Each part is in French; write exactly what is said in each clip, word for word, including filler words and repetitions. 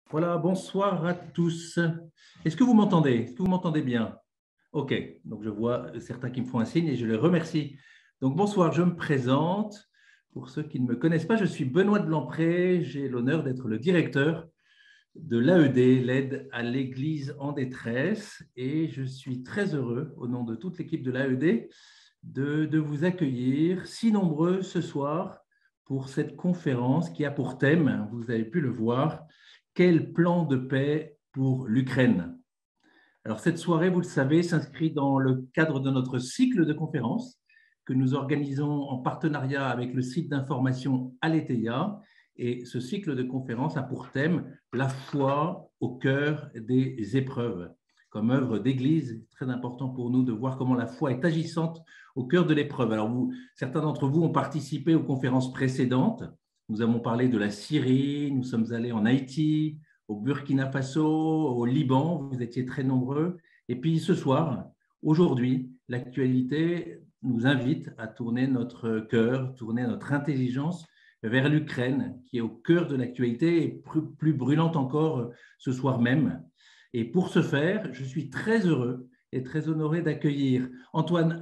Voilà, bonsoir à tous. Est-ce que vous m'entendez? Est-ce que vous m'entendez bien? Ok, donc je vois certains qui me font un signe et je les remercie. Donc bonsoir, je me présente. Pour ceux qui ne me connaissent pas, je suis Benoît de Blampré. J'ai l'honneur d'être le directeur de l'A E D, l'aide à l'Église en détresse. Et je suis très heureux, au nom de toute l'équipe de l'A E D, de, de vous accueillir si nombreux ce soir pour cette conférence qui a pour thème, vous avez pu le voir, quel plan de paix pour l'Ukraine? Alors, cette soirée, vous le savez, s'inscrit dans le cadre de notre cycle de conférences que nous organisons en partenariat avec le site d'information Aletheia. Et ce cycle de conférences a pour thème la foi au cœur des épreuves. Comme œuvre d'église, c'est très important pour nous de voir comment la foi est agissante au cœur de l'épreuve. Alors, vous, certains d'entre vous ont participé aux conférences précédentes. Nous avons parlé de la Syrie, nous sommes allés en Haïti, au Burkina Faso, au Liban, vous étiez très nombreux. Et puis ce soir, aujourd'hui, l'actualité nous invite à tourner notre cœur, tourner notre intelligence vers l'Ukraine, qui est au cœur de l'actualité et plus brûlante encore ce soir même. Et pour ce faire, je suis très heureux et très honoré d'accueillir Antoine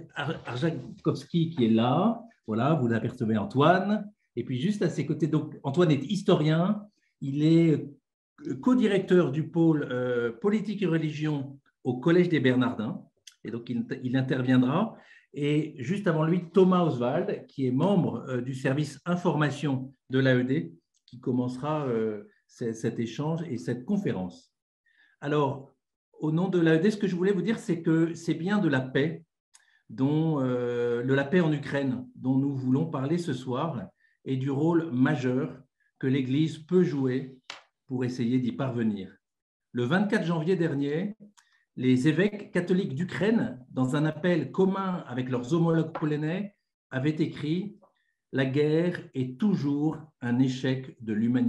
Arjakovski qui est là. Voilà, vous l'apercevez Antoine. Et puis juste à ses côtés, donc Antoine est historien, il est co-directeur du pôle euh, politique et religion au Collège des Bernardins, et donc il, il interviendra. Et juste avant lui, Thomas Oswald, qui est membre euh, du service information de l'A E D, qui commencera euh, cet échange et cette conférence. Alors, au nom de l'A E D, ce que je voulais vous dire, c'est que c'est bien de la paix, dont, euh, de la paix en Ukraine, dont nous voulons parler ce soir, et du rôle majeur que l'Église peut jouer pour essayer d'y parvenir. Le vingt-quatre janvier dernier, les évêques catholiques d'Ukraine, dans un appel commun avec leurs homologues polonais, avaient écrit « La guerre est toujours un échec de l'humanité ».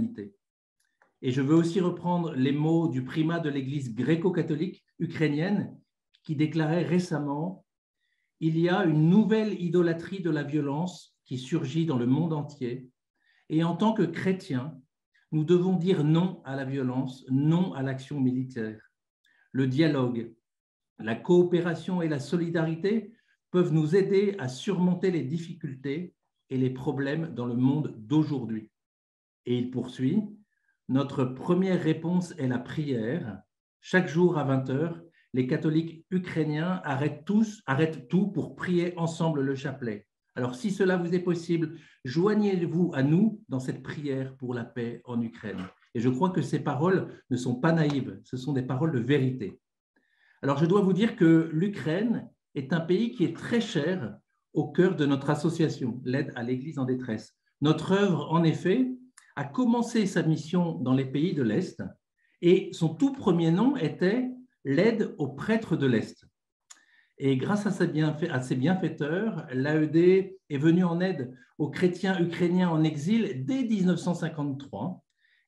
Et je veux aussi reprendre les mots du primat de l'Église gréco-catholique ukrainienne qui déclarait récemment « Il y a une nouvelle idolâtrie de la violence qui surgit dans le monde entier et en tant que chrétiens, nous devons dire non à la violence, non à l'action militaire. Le dialogue, la coopération et la solidarité peuvent nous aider à surmonter les difficultés et les problèmes dans le monde d'aujourd'hui. » Et il poursuit, « Notre première réponse est la prière. Chaque jour à vingt heures, les catholiques ukrainiens arrêtent, tous, arrêtent tout pour prier ensemble le chapelet. Alors, si cela vous est possible, joignez-vous à nous dans cette prière pour la paix en Ukraine. » Et je crois que ces paroles ne sont pas naïves, ce sont des paroles de vérité. Alors, je dois vous dire que l'Ukraine est un pays qui est très cher au cœur de notre association, l'aide à l'Église en détresse. Notre œuvre, en effet, a commencé sa mission dans les pays de l'Est et son tout premier nom était l'aide aux prêtres de l'Est. Et grâce à ces, bienfait, à ces bienfaiteurs, l'A E D est venue en aide aux chrétiens ukrainiens en exil dès mille neuf cent cinquante-trois.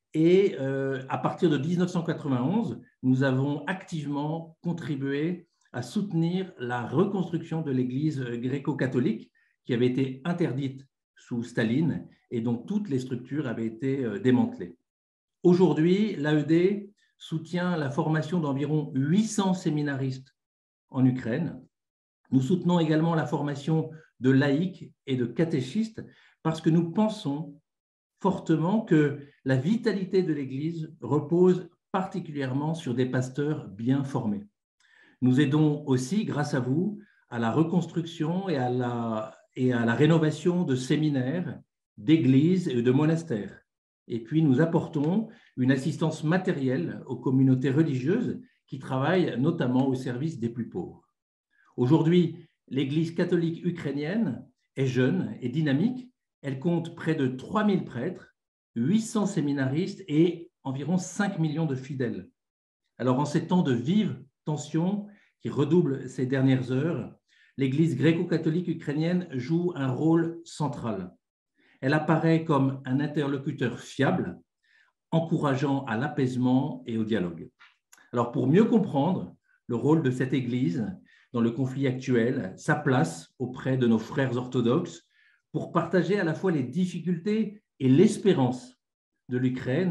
Et euh, à partir de mille neuf cent quatre-vingt-onze, nous avons activement contribué à soutenir la reconstruction de l'Église gréco-catholique qui avait été interdite sous Staline et dont toutes les structures avaient été euh, démantelées. Aujourd'hui, l'A E D soutient la formation d'environ huit cents séminaristes en Ukraine. Nous soutenons également la formation de laïcs et de catéchistes parce que nous pensons fortement que la vitalité de l'Église repose particulièrement sur des pasteurs bien formés. Nous aidons aussi, grâce à vous, à la reconstruction et à la, et à la rénovation de séminaires, d'églises et de monastères. Et puis, nous apportons une assistance matérielle aux communautés religieuses qui travaillent notamment au service des plus pauvres. Aujourd'hui, l'Église catholique ukrainienne est jeune et dynamique. Elle compte près de trois mille prêtres, huit cents séminaristes et environ cinq millions de fidèles. Alors, en ces temps de vives tensions qui redoublent ces dernières heures, l'Église gréco-catholique ukrainienne joue un rôle central. Elle apparaît comme un interlocuteur fiable, encourageant à l'apaisement et au dialogue. Alors, pour mieux comprendre le rôle de cette Église dans le conflit actuel, sa place auprès de nos frères orthodoxes, pour partager à la fois les difficultés et l'espérance de l'Ukraine,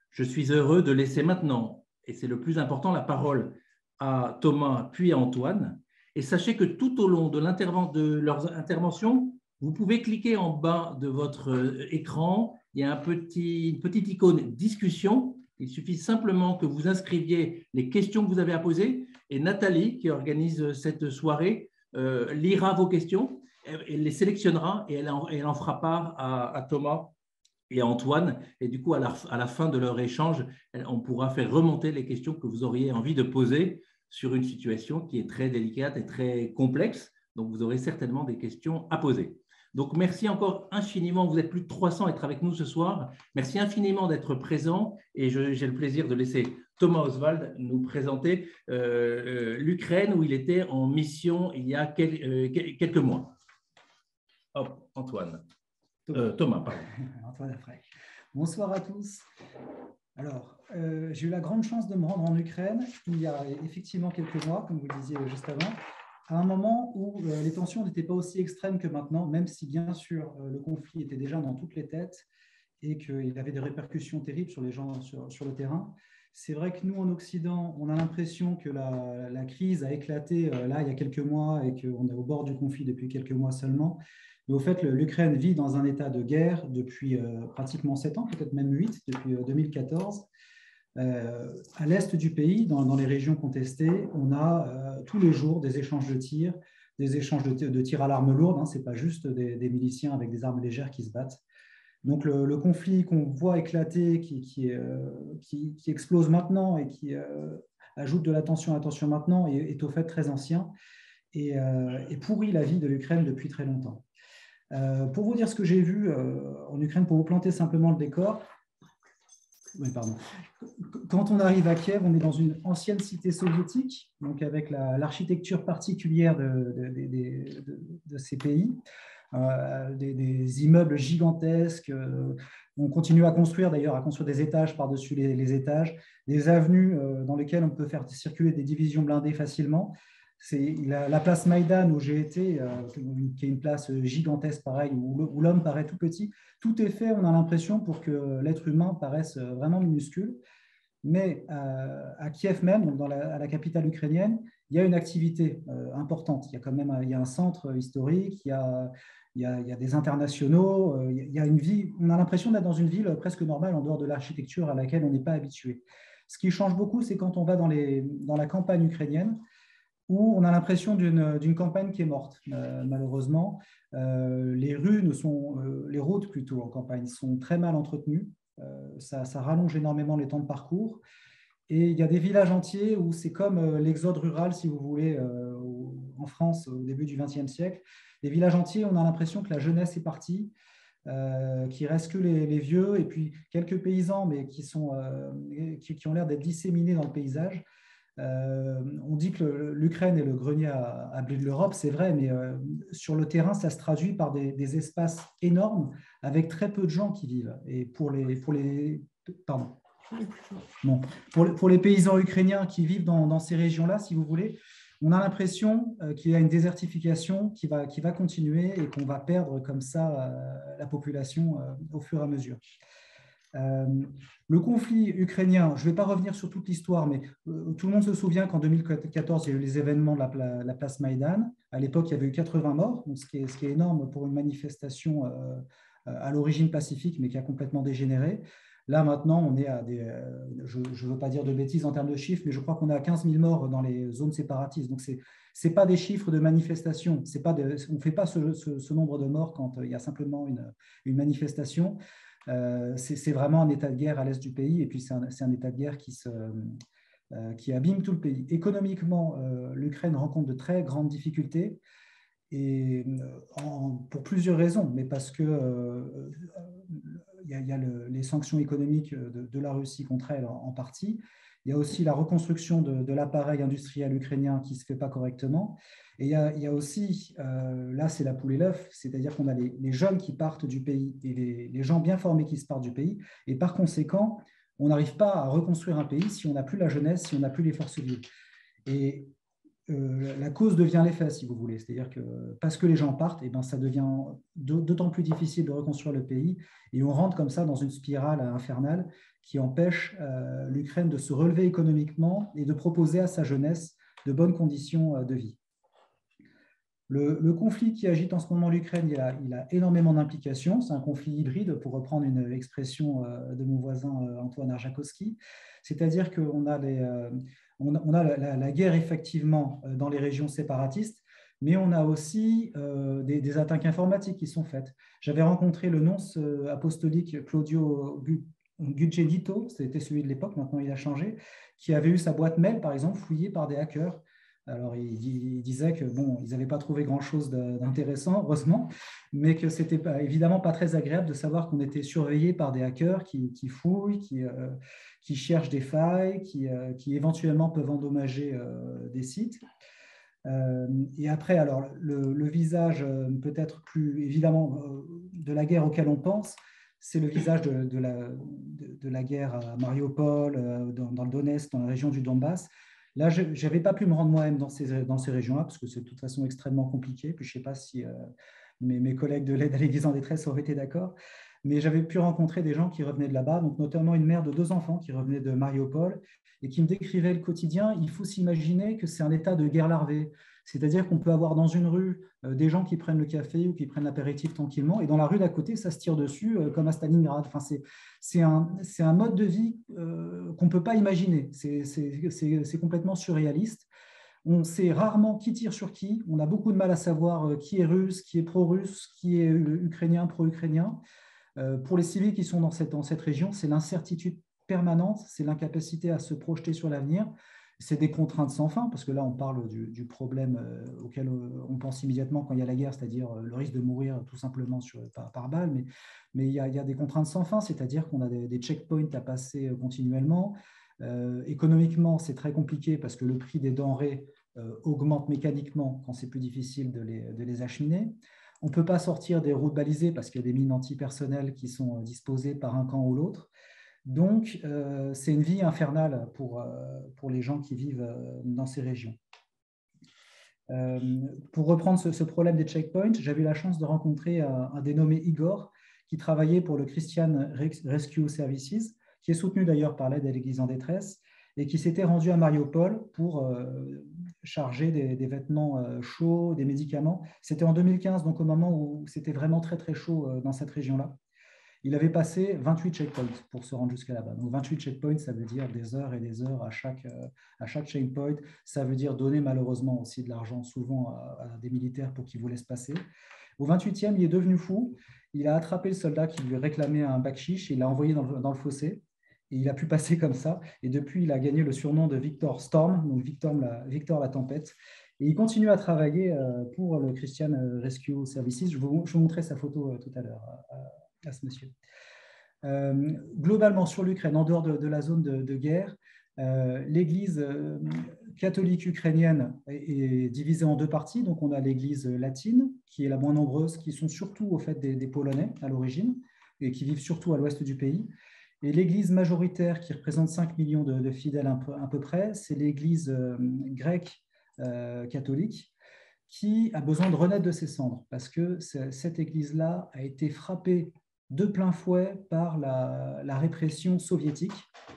Je suis heureux de laisser maintenant, et c'est le plus important, la parole à Thomas puis à Antoine. Et sachez que tout au long de, de leurs interventions, vous pouvez cliquer en bas de votre écran. Il y a un petit, une petite icône discussion. Il suffit simplement que vous inscriviez les questions que vous avez à poser. Et Nathalie, qui organise cette soirée, euh, lira vos questions, elle, elle les sélectionnera et elle en, elle en fera part à, à Thomas et à Antoine. Et du coup, à la, à la fin de leur échange, on pourra faire remonter les questions que vous auriez envie de poser sur une situation qui est très délicate et très complexe. Donc, vous aurez certainement des questions à poser. Donc, merci encore infiniment. Vous êtes plus de trois cents à être avec nous ce soir. Merci infiniment d'être présent. Et j'ai le plaisir de laisser Thomas Oswald nous présenter euh, l'Ukraine où il était en mission il y a quel, euh, quelques mois. Hop, Antoine. Thomas, euh, Thomas pardon. Antoine Affray. Bonsoir à tous. Alors, euh, j'ai eu la grande chance de me rendre en Ukraine il y a effectivement quelques mois, comme vous le disiez juste avant, à un moment où euh, les tensions n'étaient pas aussi extrêmes que maintenant, même si bien sûr euh, le conflit était déjà dans toutes les têtes et qu'il avait des répercussions terribles sur les gens sur, sur le terrain. C'est vrai que nous, en Occident, on a l'impression que la, la crise a éclaté euh, là, il y a quelques mois et qu'on est au bord du conflit depuis quelques mois seulement. Mais au fait, l'Ukraine vit dans un état de guerre depuis euh, pratiquement sept ans, peut-être même huit, depuis euh, deux mille quatorze. Euh, à l'est du pays, dans, dans les régions contestées, on a euh, tous les jours des échanges de tirs, des échanges de, de tirs à l'arme lourde. Hein, ce n'est pas juste des, des miliciens avec des armes légères qui se battent. Donc le, le conflit qu'on voit éclater, qui, qui, euh, qui, qui explose maintenant et qui euh, ajoute de la tension à la tension maintenant, est, est au fait très ancien et, euh, et pourrit la vie de l'Ukraine depuis très longtemps. Euh, pour vous dire ce que j'ai vu euh, en Ukraine, pour vous planter simplement le décor, oui, pardon. Quand on arrive à Kiev, on est dans une ancienne cité soviétique, donc avec l'architecture la, particulière de, de, de, de, de ces pays, euh, des, des immeubles gigantesques. Euh, on continue à construire, d'ailleurs, à construire des étages par-dessus les, les étages, des avenues euh, dans lesquelles on peut faire circuler des divisions blindées facilement. C'est la, la place Maïdan où j'ai été, euh, qui est une place gigantesque pareil, où l'homme paraît tout petit. Tout est fait, on a l'impression, pour que l'être humain paraisse vraiment minuscule. Mais euh, à Kiev même, donc dans la, à la capitale ukrainienne, il y a une activité euh, importante. Il y a quand même il y a un centre historique, il y a, il y a, il y a des internationaux, euh, il y a une vie. On a l'impression d'être dans une ville presque normale en dehors de l'architecture à laquelle on n'est pas habitué. Ce qui change beaucoup, c'est quand on va dans, les, dans la campagne ukrainienne, où on a l'impression d'une campagne qui est morte, euh, malheureusement. Euh, les rues ne sont, euh, les routes plutôt en campagne sont très mal entretenues. Euh, ça, ça rallonge énormément les temps de parcours. Et il y a des villages entiers où c'est comme euh, l'exode rural, si vous voulez, euh, en France au début du vingtième siècle. Des villages entiers, on a l'impression que la jeunesse est partie, euh, qu'il ne reste que les, les vieux et puis quelques paysans, mais qui, sont, euh, qui, qui ont l'air d'être disséminés dans le paysage. Euh, on dit que l'Ukraine est le grenier à, à blé de l'Europe, c'est vrai, mais euh, sur le terrain, ça se traduit par des, des espaces énormes avec très peu de gens qui vivent. Et pour les, pour les, pardon. Bon, pour, les, pour les paysans ukrainiens qui vivent dans, dans ces régions-là, si vous voulez, on a l'impression euh, qu'il y a une désertification qui va, qui va continuer et qu'on va perdre comme ça euh, la population euh, au fur et à mesure. Euh, le conflit ukrainien, je ne vais pas revenir sur toute l'histoire, mais euh, tout le monde se souvient qu'en deux mille quatorze, il y a eu les événements de la, la, la place Maïdan. À l'époque, il y avait eu quatre-vingts morts, donc ce, qui est, ce qui est énorme pour une manifestation euh, à l'origine pacifique, mais qui a complètement dégénéré. Là, maintenant, on est à des… Euh, je ne veux pas dire de bêtises en termes de chiffres, mais je crois qu'on est à quinze mille morts dans les zones séparatistes. Donc, ce n'est pas des chiffres de manifestation. Pas de, on ne fait pas ce, ce, ce nombre de morts quand il y a simplement une, une manifestation. Euh, c'est vraiment un état de guerre à l'est du pays et puis c'est un, un état de guerre qui, se, euh, qui abîme tout le pays. Économiquement, euh, l'Ukraine rencontre de très grandes difficultés et, en, pour plusieurs raisons, mais parce que euh, il y a, il y a le, les sanctions économiques de, de la Russie contre elle en, en partie. Il y a aussi la reconstruction de, de l'appareil industriel ukrainien qui ne se fait pas correctement. Et il y a, il y a aussi, euh, là c'est la poule et l'œuf, c'est-à-dire qu'on a les, les jeunes qui partent du pays et les, les gens bien formés qui se partent du pays. Et par conséquent, on n'arrive pas à reconstruire un pays si on n'a plus la jeunesse, si on n'a plus les forces vives. Et euh, la cause devient l'effet, si vous voulez. C'est-à-dire que parce que les gens partent, et ben, ça devient d'autant plus difficile de reconstruire le pays. Et on rentre comme ça dans une spirale infernale qui empêche euh, l'Ukraine de se relever économiquement et de proposer à sa jeunesse de bonnes conditions de vie. Le, le conflit qui agite en ce moment l'Ukraine, il a, il a énormément d'implications. C'est un conflit hybride, pour reprendre une expression de mon voisin Antoine Arjakovski. C'est-à-dire qu'on a, les, on a, on a la, la guerre effectivement dans les régions séparatistes, mais on a aussi euh, des, des attaques informatiques qui sont faites. J'avais rencontré le nonce apostolique Claudio Guggedito, c'était celui de l'époque, maintenant il a changé, qui avait eu sa boîte mail, par exemple, fouillée par des hackers. Alors, il, il disait que bon, ils n'avaient pas trouvé grand-chose d'intéressant, heureusement, mais que ce n'était évidemment pas très agréable de savoir qu'on était surveillé par des hackers qui, qui fouillent, qui, euh, qui cherchent des failles, qui, euh, qui éventuellement peuvent endommager euh, des sites. Euh, et après, alors, le, le visage peut-être plus évidemment de la guerre auquel on pense, c'est le visage de, de, la, de, de la guerre à Mariupol, dans, dans le Donetsk, dans la région du Donbass. Là, je n'avais pas pu me rendre moi-même dans ces, dans ces régions-là, parce que c'est de toute façon extrêmement compliqué. Puis je ne sais pas si euh, mes, mes collègues de l'aide à l'Église en détresse auraient été d'accord. Mais j'avais pu rencontrer des gens qui revenaient de là-bas, donc notamment une mère de deux enfants qui revenait de Mariupol et qui me décrivait le quotidien. Il faut s'imaginer que c'est un état de guerre larvée. C'est-à-dire qu'on peut avoir dans une rue euh, des gens qui prennent le café ou qui prennent l'apéritif tranquillement, et dans la rue d'à côté, ça se tire dessus euh, comme à Stalingrad. Enfin, c'est, c'est, un, c'est un mode de vie euh, qu'on ne peut pas imaginer. C'est, c'est, c'est, c'est complètement surréaliste. On sait rarement qui tire sur qui. On a beaucoup de mal à savoir qui est russe, qui est pro-russe, qui est ukrainien, pro-ukrainien. Euh, pour les civils qui sont dans cette, dans cette région, c'est l'incertitude permanente, c'est l'incapacité à se projeter sur l'avenir. C'est des contraintes sans fin, parce que là, on parle du, du problème euh, auquel on pense immédiatement quand il y a la guerre, c'est-à-dire le risque de mourir tout simplement sur, par, par balle, mais, mais il, y a, il y a des contraintes sans fin, c'est-à-dire qu'on a des, des checkpoints à passer continuellement. Euh, économiquement, c'est très compliqué parce que le prix des denrées euh, augmente mécaniquement quand c'est plus difficile de les, de les acheminer. On ne peut pas sortir des routes balisées parce qu'il y a des mines antipersonnelles qui sont disposées par un camp ou l'autre. Donc, euh, c'est une vie infernale pour, euh, pour les gens qui vivent euh, dans ces régions. Euh, pour reprendre ce, ce problème des checkpoints, j'avais eu la chance de rencontrer un, un dénommé Igor qui travaillait pour le Christian Rescue Services, qui est soutenu d'ailleurs par l'aide à l'Église en détresse, et qui s'était rendu à Mariupol pour euh, charger des, des vêtements euh, chauds, des médicaments. C'était en deux mille quinze, donc au moment où c'était vraiment très très chaud euh, dans cette région-là. Il avait passé vingt-huit checkpoints pour se rendre jusqu'à là-bas. Donc vingt-huit checkpoints, ça veut dire des heures et des heures à chaque, euh, à chaque checkpoint. Ça veut dire donner malheureusement aussi de l'argent souvent à, à des militaires pour qu'ils vous laissent passer. Au vingt-huitième, il est devenu fou. Il a attrapé le soldat qui lui réclamait un bakshish et il l'a envoyé dans le, dans le fossé. Et il a pu passer comme ça. Et depuis, il a gagné le surnom de Victor Storm, donc Victor la, Victor la tempête. Et il continue à travailler pour le Christian Rescue Services. Je vous, je vous montrerai sa photo tout à l'heure à, à ce monsieur. Euh, globalement, sur l'Ukraine, en dehors de, de la zone de, de guerre, euh, l'Église euh, catholique ukrainienne est, est divisée en deux parties. Donc, on a l'Église latine, qui est la moins nombreuse, qui sont surtout au fait des, des Polonais à l'origine et qui vivent surtout à l'ouest du pays. Et l'Église majoritaire, qui représente cinq millions de, de fidèles à peu, à peu près, c'est l'Église euh, grecque euh, catholique, qui a besoin de renaître de ses cendres, parce que cette Église-là a été frappée de plein fouet par la, la répression soviétique.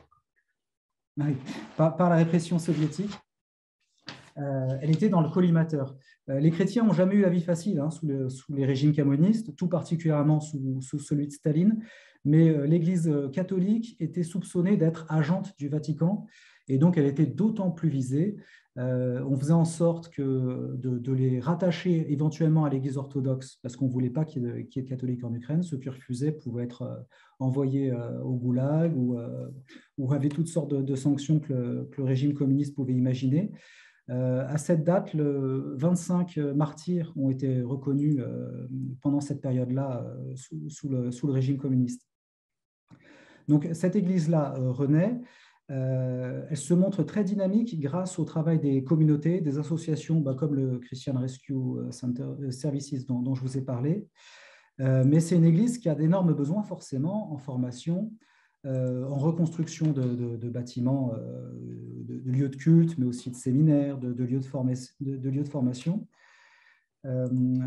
Oui, par, par la répression soviétique. Euh, elle était dans le collimateur. Euh, les chrétiens n'ont jamais eu la vie facile hein, sous, le, sous les régimes communistes, tout particulièrement sous, sous celui de Staline, mais euh, l'Église catholique était soupçonnée d'être agente du Vatican, et donc elle était d'autant plus visée. Euh, on faisait en sorte que de, de les rattacher éventuellement à l'Église orthodoxe, parce qu'on ne voulait pas qu'il y ait, qu'il y ait de catholiques en Ukraine. Ceux qui refusaient pouvaient être euh, envoyés euh, au goulag ou, euh, ou avaient toutes sortes de, de sanctions que le, que le régime communiste pouvait imaginer. Euh, à cette date, le vingt-cinq martyrs ont été reconnus euh, pendant cette période-là euh, sous, sous, le, sous le régime communiste. Donc cette église-là euh, renaît. Euh, elle se montre très dynamique grâce au travail des communautés, des associations bah, comme le Christian Rescue Center, Services dont, dont je vous ai parlé. Euh, mais c'est une église qui a d'énormes besoins forcément en formation, euh, en reconstruction de, de, de bâtiments, euh, de, de lieux de culte, mais aussi de séminaires, de, de, lieux, de, formation, de, de lieux de formation. Euh,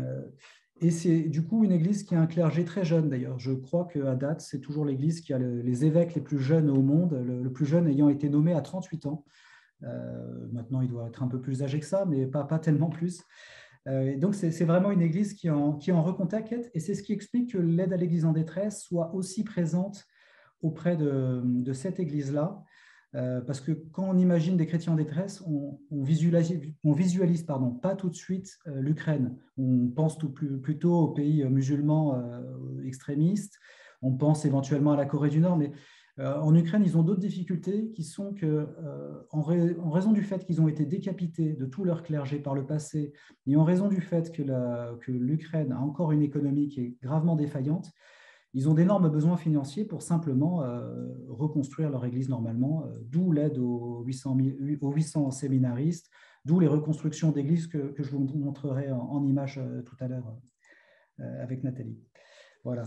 et c'est du coup une église qui a un clergé très jeune d'ailleurs. Je crois qu'à date, c'est toujours l'église qui a le, les évêques les plus jeunes au monde, le, le plus jeune ayant été nommé à trente-huit ans. Euh, maintenant, il doit être un peu plus âgé que ça, mais pas, pas tellement plus. Euh, et donc, c'est vraiment une église qui est en, qui est en reconquête, et c'est ce qui explique que l'aide à l'église en détresse soit aussi présente auprès de, de cette église-là. Euh, parce que quand on imagine des chrétiens en détresse, on, on visualise, on visualise pardon, pas tout de suite euh, l'Ukraine. On pense tout plus, plutôt aux pays musulmans euh, extrémistes, on pense éventuellement à la Corée du Nord, mais euh, en Ukraine, ils ont d'autres difficultés qui sont que, euh, en, ra en raison du fait qu'ils ont été décapités de tout leur clergé par le passé, et en raison du fait que l'Ukraine a encore une économie qui est gravement défaillante, ils ont d'énormes besoins financiers pour simplement euh, reconstruire leur église normalement, euh, d'où l'aide aux huit cents, aux huit cents séminaristes, d'où les reconstructions d'églises que, que je vous montrerai en, en image euh, tout à l'heure euh, avec Nathalie. Voilà.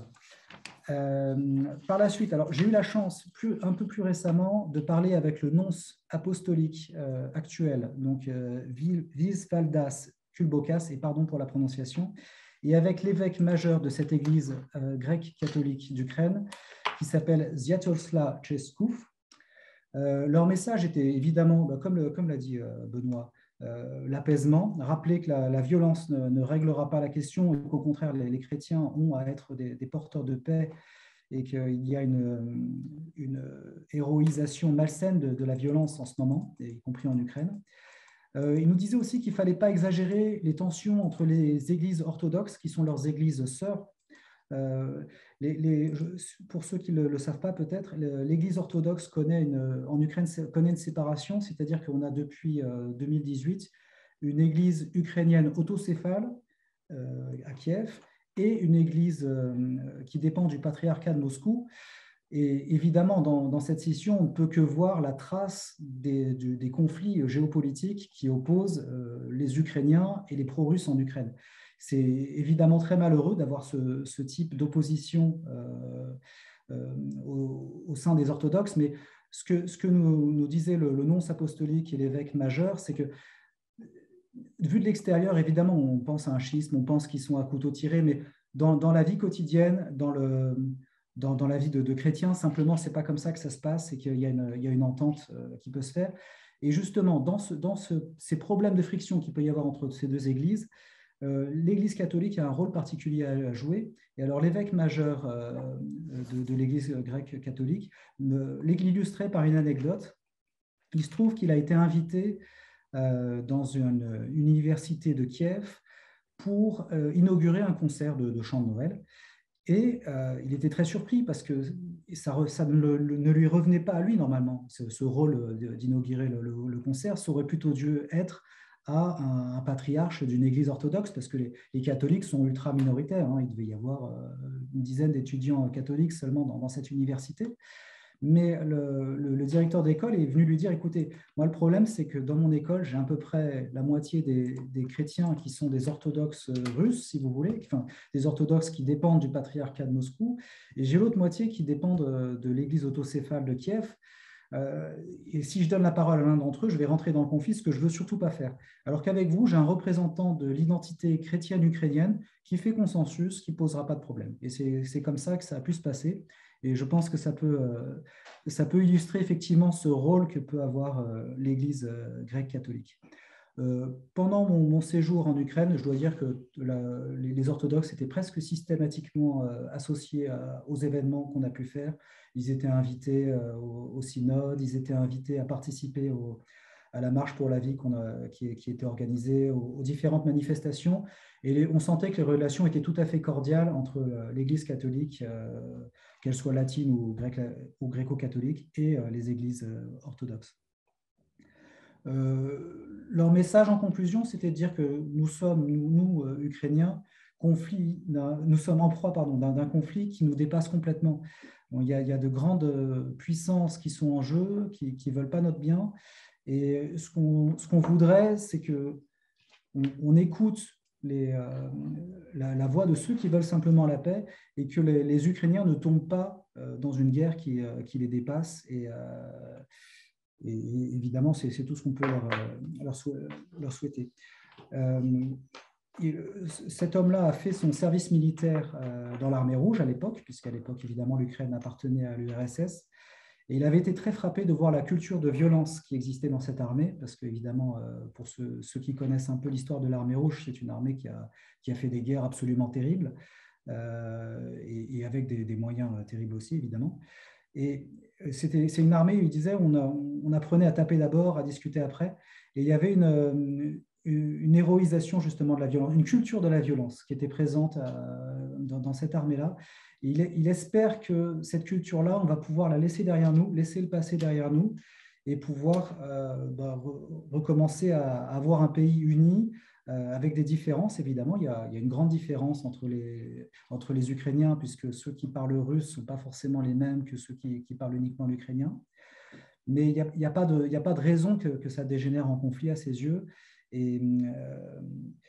Euh, par la suite, alors j'ai eu la chance plus, un peu plus récemment de parler avec le nonce apostolique euh, actuel, donc euh, Visvaldas Kulbokas, et pardon pour la prononciation, et avec l'évêque majeur de cette église euh, grecque catholique d'Ukraine, qui s'appelle Sviatoslav Cheskouf. Euh, leur message était évidemment, bah, comme, comme l'a dit euh, Benoît, euh, l'apaisement, rappeler que la, la violence ne, ne réglera pas la question, et qu'au contraire, les, les chrétiens ont à être des, des porteurs de paix, et qu'il y a une, une héroïsation malsaine de, de la violence en ce moment, y compris en Ukraine. Euh, il nous disait aussi qu'il ne fallait pas exagérer les tensions entre les églises orthodoxes, qui sont leurs églises sœurs. Euh, les, les, pour ceux qui ne le, le savent pas peut-être, l'église orthodoxe connaît une, en Ukraine connaît une séparation, c'est-à-dire qu'on a depuis euh, deux mille dix-huit une église ukrainienne autocéphale euh, à Kiev, et une église euh, qui dépend du patriarcat de Moscou. Et évidemment, dans, dans cette scission, on ne peut que voir la trace des, du, des conflits géopolitiques qui opposent euh, les Ukrainiens et les pro-russes en Ukraine. C'est évidemment très malheureux d'avoir ce, ce type d'opposition euh, euh, au, au sein des orthodoxes, mais ce que, ce que nous, nous disait le, le nonce apostolique et l'évêque majeur, c'est que, vu de l'extérieur, évidemment, on pense à un schisme, on pense qu'ils sont à couteau tiré, mais dans, dans la vie quotidienne, dans le... Dans, dans la vie de, de chrétiens, simplement, ce n'est pas comme ça que ça se passe, et qu'il y a une, il y a une entente euh, qui peut se faire. Et justement, dans, ce, dans ce, ces problèmes de friction qu'il peut y avoir entre ces deux églises, euh, l'Église catholique a un rôle particulier à, à jouer. Et alors, l'évêque majeur euh, de, de l'Église grecque catholique l'illustrait par une anecdote. Il se trouve qu'il a été invité euh, dans une, une université de Kiev pour euh, inaugurer un concert de, de chant de Noël. Et euh, il était très surpris parce que ça, ça ne, ne lui revenait pas à lui normalement. Ce, ce rôle d'inaugurer le, le, le concert, ça aurait plutôt dû être à un, un patriarche d'une église orthodoxe, parce que les, les catholiques sont ultra minoritaires. Hein. Il devait y avoir euh, une dizaine d'étudiants catholiques seulement dans, dans cette université. Mais le, le, le directeur d'école est venu lui dire, écoutez, moi le problème c'est que dans mon école, j'ai à peu près la moitié des, des chrétiens qui sont des orthodoxes russes, si vous voulez, enfin des orthodoxes qui dépendent du patriarcat de Moscou, et j'ai l'autre moitié qui dépendent de, de l'église autocéphale de Kiev. Euh, et si je donne la parole à l'un d'entre eux, je vais rentrer dans le conflit, ce que je ne veux surtout pas faire. Alors qu'avec vous, j'ai un représentant de l'identité chrétienne ukrainienne qui fait consensus, qui ne posera pas de problème. Et c'est comme ça que ça a pu se passer. Et je pense que ça peut, euh, ça peut illustrer effectivement ce rôle que peut avoir euh, l'Église euh, grecque catholique. Euh, pendant mon, mon séjour en Ukraine, je dois dire que la, les, les orthodoxes étaient presque systématiquement euh, associés à, aux événements qu'on a pu faire. Ils étaient invités euh, au, au synode, ils étaient invités à participer au, à la marche pour la vie qu'on a, qui, qui était organisée, aux, aux différentes manifestations. Et les, on sentait que les relations étaient tout à fait cordiales entre l'Église catholique, euh, qu'elle soit latine ou, grec, ou gréco-catholique, et euh, les églises euh, orthodoxes. Euh, leur message en conclusion, c'était de dire que nous sommes, nous, nous euh, Ukrainiens, conflit, nous sommes en proie d'un conflit qui nous dépasse complètement. Bon, il, y a, il y a de grandes puissances qui sont en jeu, qui ne veulent pas notre bien. Et ce qu'on ce qu'on voudrait, c'est qu'on on écoute les, euh, la, la voix de ceux qui veulent simplement la paix, et que les, les Ukrainiens ne tombent pas dans une guerre qui, qui les dépasse. Et, et évidemment, c'est tout ce qu'on peut leur, leur, leur souhaiter. Euh, cet homme-là a fait son service militaire dans l'armée rouge à l'époque, puisqu'à l'époque, évidemment, l'Ukraine appartenait à l'U R S S. Et il avait été très frappé de voir la culture de violence qui existait dans cette armée, parce qu'évidemment, pour ceux, ceux qui connaissent un peu l'histoire de l'armée rouge, c'est une armée qui a, qui a fait des guerres absolument terribles, euh, et, et avec des, des moyens terribles aussi, évidemment. Et c'est une armée, il disait, on, a, on apprenait à taper d'abord, à discuter après, et il y avait une, une héroïsation justement de la violence, une culture de la violence qui était présente dans, dans cette armée-là. Il, il espère que cette culture-là, on va pouvoir la laisser derrière nous, laisser le passé derrière nous et pouvoir euh, bah, re recommencer à, à avoir un pays uni euh, avec des différences, évidemment. Il y, a, il y a une grande différence entre les, entre les Ukrainiens, puisque ceux qui parlent russe ne sont pas forcément les mêmes que ceux qui, qui parlent uniquement l'ukrainien. Mais il n'y a, il y a, pas de, il y a pas de raison que, que ça dégénère en conflit à ses yeux. Et, euh,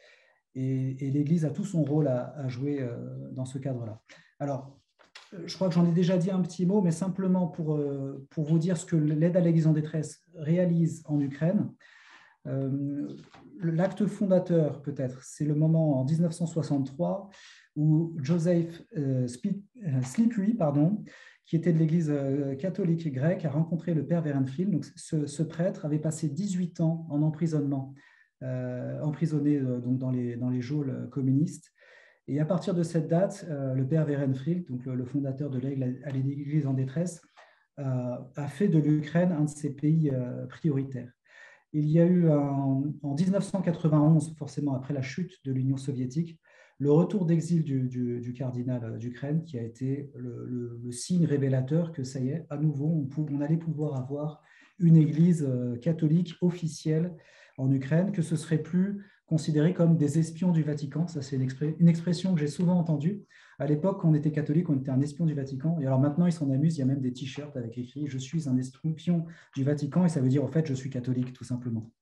et, et l'Église a tout son rôle à, à jouer euh, dans ce cadre-là. Alors, je crois que j'en ai déjà dit un petit mot, mais simplement pour, euh, pour vous dire ce que l'aide à l'Église en détresse réalise en Ukraine. Euh, L'acte fondateur, peut-être, c'est le moment en mille neuf cent soixante-trois où Joseph euh, Slippery, pardon, qui était de l'Église catholique grecque, a rencontré le père Werenfried. Donc, ce, ce prêtre avait passé dix-huit ans en emprisonnement, euh, emprisonné euh, donc dans, les, dans les geôles communistes. Et à partir de cette date, euh, le père Werenfried, donc le, le fondateur de l'Église en détresse, euh, a fait de l'Ukraine un de ses pays euh, prioritaires. Il y a eu un, en mille neuf cent quatre-vingt-onze, forcément après la chute de l'Union soviétique, le retour d'exil du, du, du cardinal d'Ukraine, qui a été le, le, le signe révélateur que ça y est, à nouveau, on, pou, on allait pouvoir avoir une église catholique officielle en Ukraine, que ce ne serait plus considéré comme des espions du Vatican. Ça, c'est une, expr une expression que j'ai souvent entendue. À l'époque, quand on était catholique, on était un espion du Vatican. Et alors maintenant, ils s'en amusent. Il y a même des t-shirts avec écrit « Je suis un espion du Vatican » et ça veut dire, en fait, je suis catholique, tout simplement.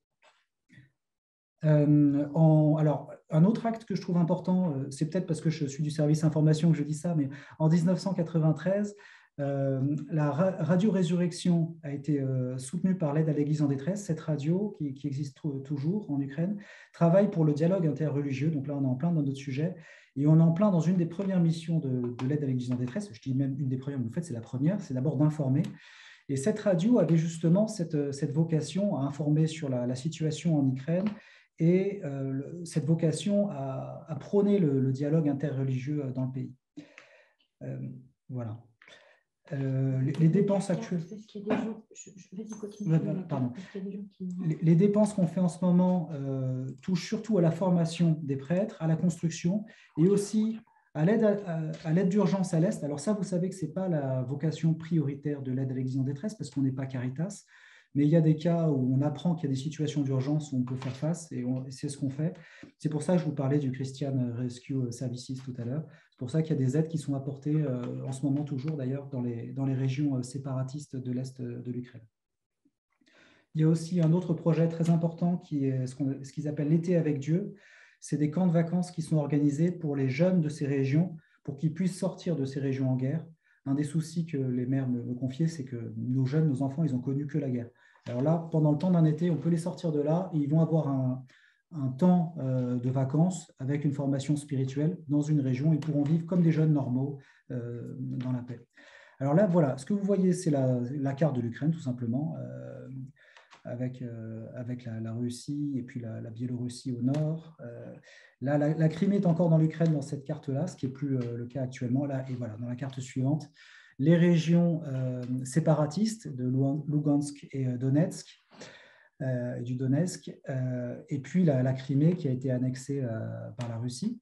Euh, en, alors, un autre acte que je trouve important, euh, c'est peut-être parce que je suis du service information que je dis ça, mais en mille neuf cent quatre-vingt-treize, euh, la ra Radio Résurrection a été euh, soutenue par l'aide à l'Église en détresse. Cette radio, qui, qui existe toujours en Ukraine, travaille pour le dialogue interreligieux. Donc là, on est en plein dans notre sujet. Et on est en plein dans une des premières missions de, de l'aide à l'Église en détresse. Je dis même une des premières, mais en fait, c'est la première. C'est d'abord d'informer. Et cette radio avait justement cette, cette vocation à informer sur la, la situation en Ukraine et euh, cette vocation à, à prôner le, le dialogue interreligieux dans le pays. Euh, voilà. Euh, les, les dépenses actuelles. Pardon. Les, les dépenses qu'on fait en ce moment euh, touchent surtout à la formation des prêtres, à la construction et aussi à l'aide à, à l'aide d'urgence à l'Est. Alors ça, vous savez que ce n'est pas la vocation prioritaire de l'aide à l'Église en détresse parce qu'on n'est pas Caritas. Mais il y a des cas où on apprend qu'il y a des situations d'urgence où on peut faire face et, et c'est ce qu'on fait. C'est pour ça que je vous parlais du Christian Rescue Services tout à l'heure. C'est pour ça qu'il y a des aides qui sont apportées euh, en ce moment toujours d'ailleurs dans les, dans les régions séparatistes de l'Est de l'Ukraine. Il y a aussi un autre projet très important qui est ce qu'on, ce qu'ils appellent l'été avec Dieu. C'est des camps de vacances qui sont organisés pour les jeunes de ces régions pour qu'ils puissent sortir de ces régions en guerre. Un des soucis que les mères me, me confiaient, c'est que nos jeunes, nos enfants, ils n'ont connu que la guerre. Alors là, pendant le temps d'un été, on peut les sortir de là et ils vont avoir un, un temps euh, de vacances avec une formation spirituelle dans une région. Ils pourront vivre comme des jeunes normaux euh, dans la paix. Alors là, voilà, ce que vous voyez, c'est la, la carte de l'Ukraine, tout simplement, euh, avec, euh, avec la, la Russie et puis la, la Biélorussie au nord. Euh, là, la, la Crimée est encore dans l'Ukraine dans cette carte-là, ce qui n'est plus euh, le cas actuellement. Là, et voilà, dans la carte suivante, les régions euh, séparatistes de Lugansk et Donetsk, euh, du Donetsk, euh, et puis la, la Crimée qui a été annexée euh, par la Russie.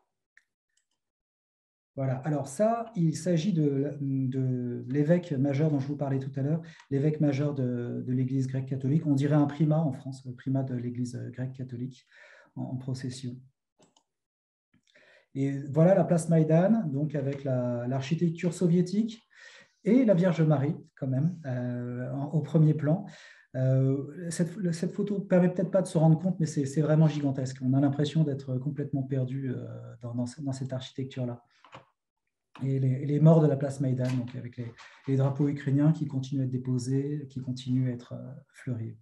Voilà, alors ça, il s'agit de, de l'évêque majeur dont je vous parlais tout à l'heure, l'évêque majeur de, de l'Église grecque catholique. On dirait un primat en France, le primat de l'Église grecque catholique en, en procession. Et voilà la place Maïdan, donc avec l'architecture la, soviétique et la Vierge Marie, quand même, euh, en, au premier plan. Euh, cette, cette photo ne permet peut-être pas de se rendre compte, mais c'est vraiment gigantesque. On a l'impression d'être complètement perdu euh, dans, dans, dans cette architecture-là. et les, les morts de la place Maïdan, donc avec les, les drapeaux ukrainiens qui continuent à être déposés, qui continuent à être euh, fleuris.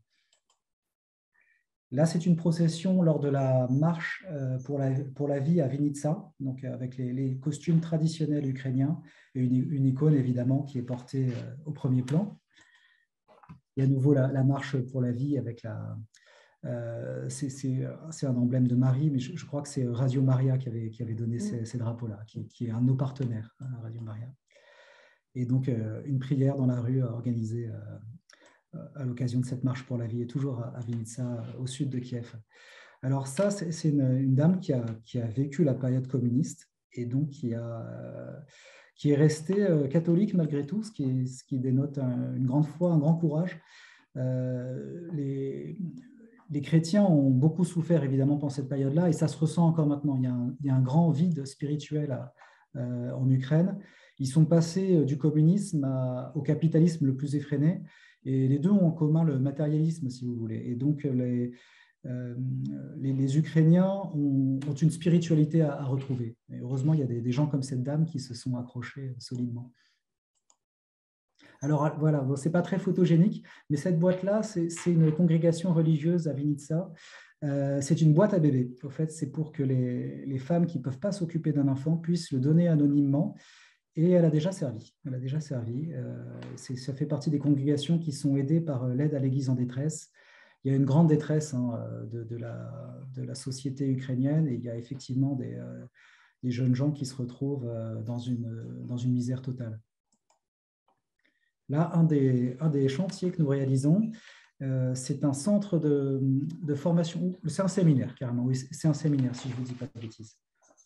Là, c'est une procession lors de la marche euh, pour, la, pour la vie à Vinitsa, donc avec les, les costumes traditionnels ukrainiens et une, une icône évidemment qui est portée euh, au premier plan. Et à nouveau la, la marche pour la vie avec la... Euh, c'est un emblème de Marie, mais je, je crois que c'est Radio Maria qui avait, qui avait donné ces, ces drapeaux-là, qui, qui est un de nos partenaires, hein, Radio Maria. Et donc, euh, une prière dans la rue organisée euh, à l'occasion de cette marche pour la vie, et toujours à, à Vinitsa, au sud de Kiev. Alors ça, c'est une, une dame qui a, qui a vécu la période communiste, et donc qui, a, euh, qui est restée euh, catholique malgré tout, ce qui, ce qui dénote un, une grande foi, un grand courage. Euh, les... Les chrétiens ont beaucoup souffert, évidemment, pendant cette période-là, et ça se ressent encore maintenant. Il y a un, il y a un grand vide spirituel à, euh, en Ukraine. Ils sont passés du communisme à, au capitalisme le plus effréné, et les deux ont en commun le matérialisme, si vous voulez. Et donc, les, euh, les, les Ukrainiens ont, ont une spiritualité à, à retrouver. Et heureusement, il y a des, des gens comme cette dame qui se sont accrochés solidement. Alors voilà, bon, ce n'est pas très photogénique, mais cette boîte-là, c'est une congrégation religieuse à Vinitsa. Euh, c'est une boîte à bébé. En fait, c'est pour que les, les femmes qui ne peuvent pas s'occuper d'un enfant puissent le donner anonymement. Et elle a déjà servi. Elle a déjà servi. Euh, ça fait partie des congrégations qui sont aidées par l'aide à l'Église en détresse. Il y a une grande détresse hein, de, de, la, de la société ukrainienne, et il y a effectivement des, euh, des jeunes gens qui se retrouvent dans une, dans une misère totale. Là, un des, un des chantiers que nous réalisons, euh, c'est un centre de, de formation, c'est un séminaire carrément, oui, c'est un séminaire si je ne vous dis pas de bêtises.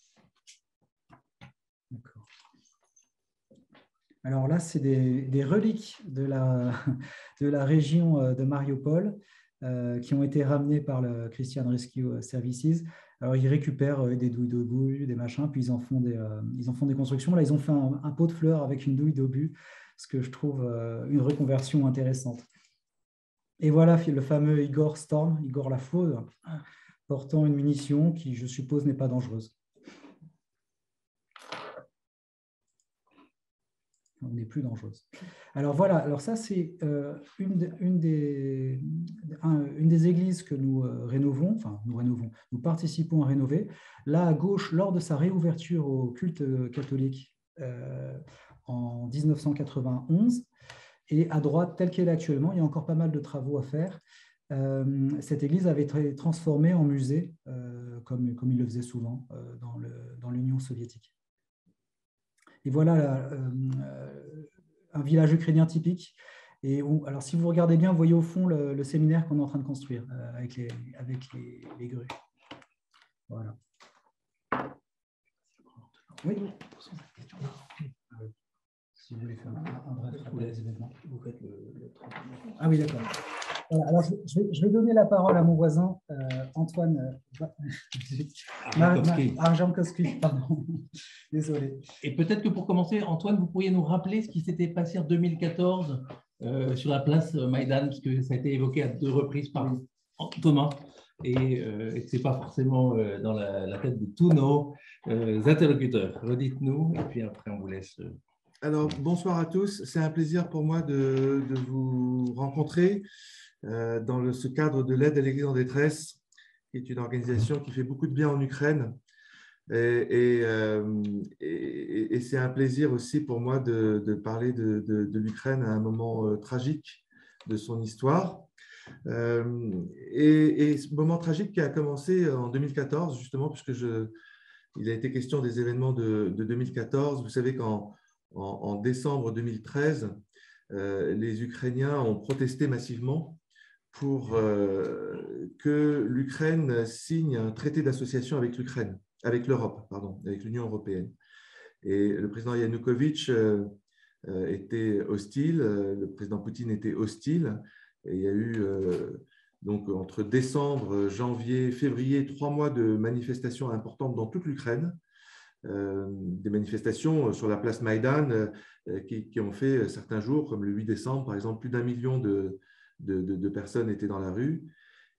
D'accord. Alors là, c'est des, des reliques de la, de la région de Mariupol euh, qui ont été ramenées par le Christian Rescue Services. Alors, ils récupèrent des douilles d'obus, des machins, puis ils en font des, euh, ils en font des constructions. Là, ils ont fait un, un pot de fleurs avec une douille d'obus, ce que je trouve euh, une reconversion intéressante. Et voilà le fameux Igor Storm, Igor la Foudre, portant une munition qui, je suppose, n'est pas dangereuse. On n'est plus dangereuse. Alors voilà, alors ça c'est euh, une, une, des, un, une des églises que nous euh, rénovons, enfin nous rénovons, nous participons à rénover. Là à gauche, lors de sa réouverture au culte catholique euh, en mille neuf cent quatre-vingt-onze, et à droite, telle qu'elle est actuellement, il y a encore pas mal de travaux à faire. Euh, cette église avait été transformée en musée, euh, comme, comme il le faisait souvent euh, dans l'Union soviétique. Et voilà euh, un village ukrainien typique. Et où, alors, si vous regardez bien, vous voyez au fond le, le séminaire qu'on est en train de construire euh, avec, les, avec les, les grues. Voilà. Oui. Si vous voulez faire un, un bref rappel des événements. Vous faites le, le Ah oui, d'accord. Voilà, alors je vais, je vais donner la parole à mon voisin euh, Antoine euh, Arjankowski, pardon. Désolé. Et peut-être que pour commencer, Antoine, vous pourriez nous rappeler ce qui s'était passé en deux mille quatorze euh, sur la place Maïdan, parce que ça a été évoqué à deux reprises par Thomas, et euh, ce n'est pas forcément euh, dans la, la tête de tous nos euh, interlocuteurs. Redites-nous, et puis après on vous laisse. Euh... Alors, bonsoir à tous. C'est un plaisir pour moi de, de vous rencontrer euh, dans le, ce cadre de l'aide à l'Église en détresse, qui est une organisation qui fait beaucoup de bien en Ukraine. Et, et, euh, et, et c'est un plaisir aussi pour moi de, de parler de, de, de l'Ukraine à un moment euh, tragique de son histoire. Euh, et, et ce moment tragique qui a commencé en deux mille quatorze, justement, puisque je, il a été question des événements de, de deux mille quatorze. Vous savez qu'en En, en décembre deux mille treize, euh, les Ukrainiens ont protesté massivement pour euh, que l'Ukraine signe un traité d'association avec l'Ukraine, avec l'Europe, pardon, avec l'Union européenne. Et le président Yanukovych euh, était hostile, le président Poutine était hostile, et il y a eu euh, donc entre décembre, janvier, février, trois mois de manifestations importantes dans toute l'Ukraine. Euh, des manifestations sur la place Maïdan euh, qui, qui ont fait certains jours, comme le huit décembre, par exemple, plus d'un million de, de, de, de personnes étaient dans la rue.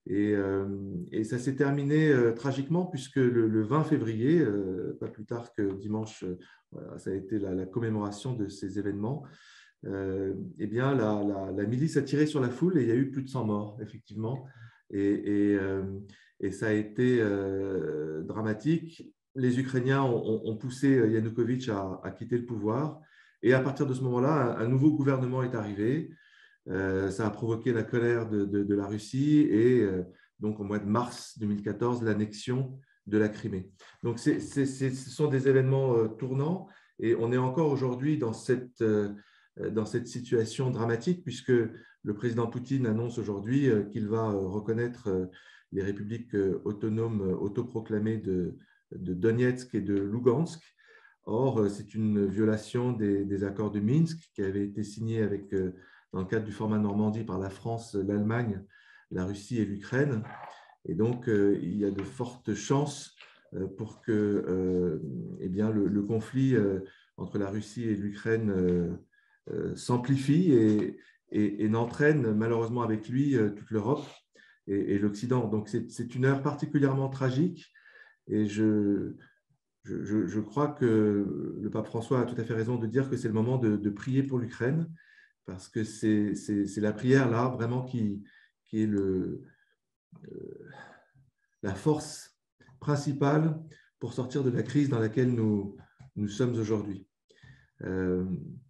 Et, euh, et ça s'est terminé euh, tragiquement puisque le, le vingt février, euh, pas plus tard que dimanche, euh, voilà, ça a été la, la commémoration de ces événements, euh, eh bien, la, la, la milice a tiré sur la foule et il y a eu plus de cent morts, effectivement. Et, et, euh, et ça a été euh, dramatique. Les Ukrainiens ont, ont poussé Yanukovych à, à quitter le pouvoir. Et à partir de ce moment-là, un, un nouveau gouvernement est arrivé. Euh, ça a provoqué la colère de, de, de la Russie et euh, donc au mois de mars deux mille quatorze, l'annexion de la Crimée. Donc c'est, c'est, c'est, ce sont des événements euh, tournants et on est encore aujourd'hui dans cette, euh, dans cette situation dramatique puisque le président Poutine annonce aujourd'hui euh, qu'il va euh, reconnaître euh, les républiques euh, autonomes euh, autoproclamées de, de Donetsk et de Lugansk. Or, euh, c'est une violation des, des accords de Minsk qui avaient été signés avec euh, dans le cadre du format Normandie par la France, l'Allemagne, la Russie et l'Ukraine. Et donc, euh, il y a de fortes chances euh, pour que euh, eh bien, le, le conflit euh, entre la Russie et l'Ukraine euh, euh, s'amplifie et, et, et n'entraîne malheureusement avec lui euh, toute l'Europe et, et l'Occident. Donc, c'est, c'est une heure particulièrement tragique et je, je, je, je crois que le pape François a tout à fait raison de dire que c'est le moment de, de prier pour l'Ukraine, parce que c'est, c'est, c'est la prière là vraiment qui, qui est le, euh, la force principale pour sortir de la crise dans laquelle nous, nous sommes aujourd'hui. Euh,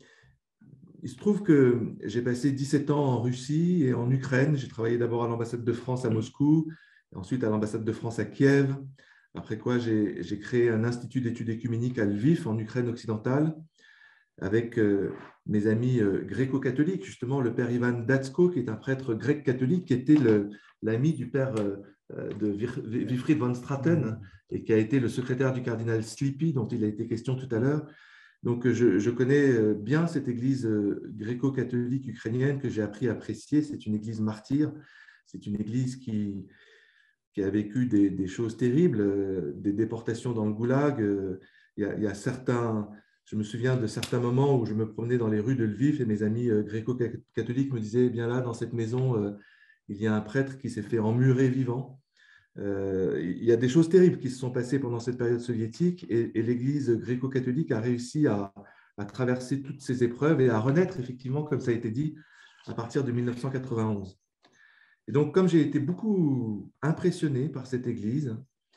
il se trouve que j'ai passé dix-sept ans en Russie et en Ukraine. J'ai travaillé d'abord à l'ambassade de France à Moscou, ensuite à l'ambassade de France à Kiev, après quoi j'ai, j'ai créé un institut d'études écuméniques à Lviv en Ukraine occidentale, avec euh, mes amis euh, gréco-catholiques, justement le père Ivan Datsko, qui est un prêtre grec-catholique, qui était le, l'ami du père euh, de Wilfried von Straten et qui a été le secrétaire du cardinal Slipy, dont il a été question tout à l'heure. Donc, je, je connais bien cette église euh, gréco-catholique ukrainienne que j'ai appris à apprécier. C'est une église martyre, c'est une église qui, qui a vécu des, des choses terribles, euh, des déportations dans le goulag. Euh, il y a, il y a certains... Je me souviens de certains moments où je me promenais dans les rues de Lviv et mes amis gréco-catholiques me disaient, eh bien là, dans cette maison, euh, il y a un prêtre qui s'est fait emmurer vivant. Euh, il y a des choses terribles qui se sont passées pendant cette période soviétique et, et l'Église gréco-catholique a réussi à, à traverser toutes ces épreuves et à renaître, effectivement, comme ça a été dit, à partir de mille neuf cent quatre-vingt-onze. Et donc, comme j'ai été beaucoup impressionné par cette Église,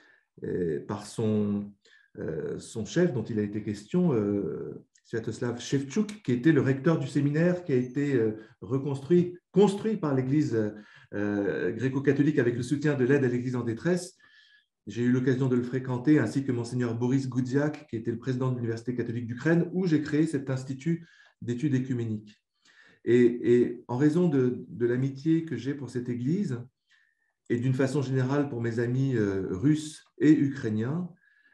et par son... Euh, son chef dont il a été question, euh, Sviatoslav Shevchuk, qui était le recteur du séminaire qui a été euh, reconstruit, construit par l'Église euh, gréco-catholique avec le soutien de l'aide à l'Église en détresse. J'ai eu l'occasion de le fréquenter, ainsi que monseigneur Boris Goudziak, qui était le président de l'Université catholique d'Ukraine, où j'ai créé cet institut d'études écuméniques. Et, et en raison de, de l'amitié que j'ai pour cette Église, et d'une façon générale pour mes amis euh, russes et ukrainiens,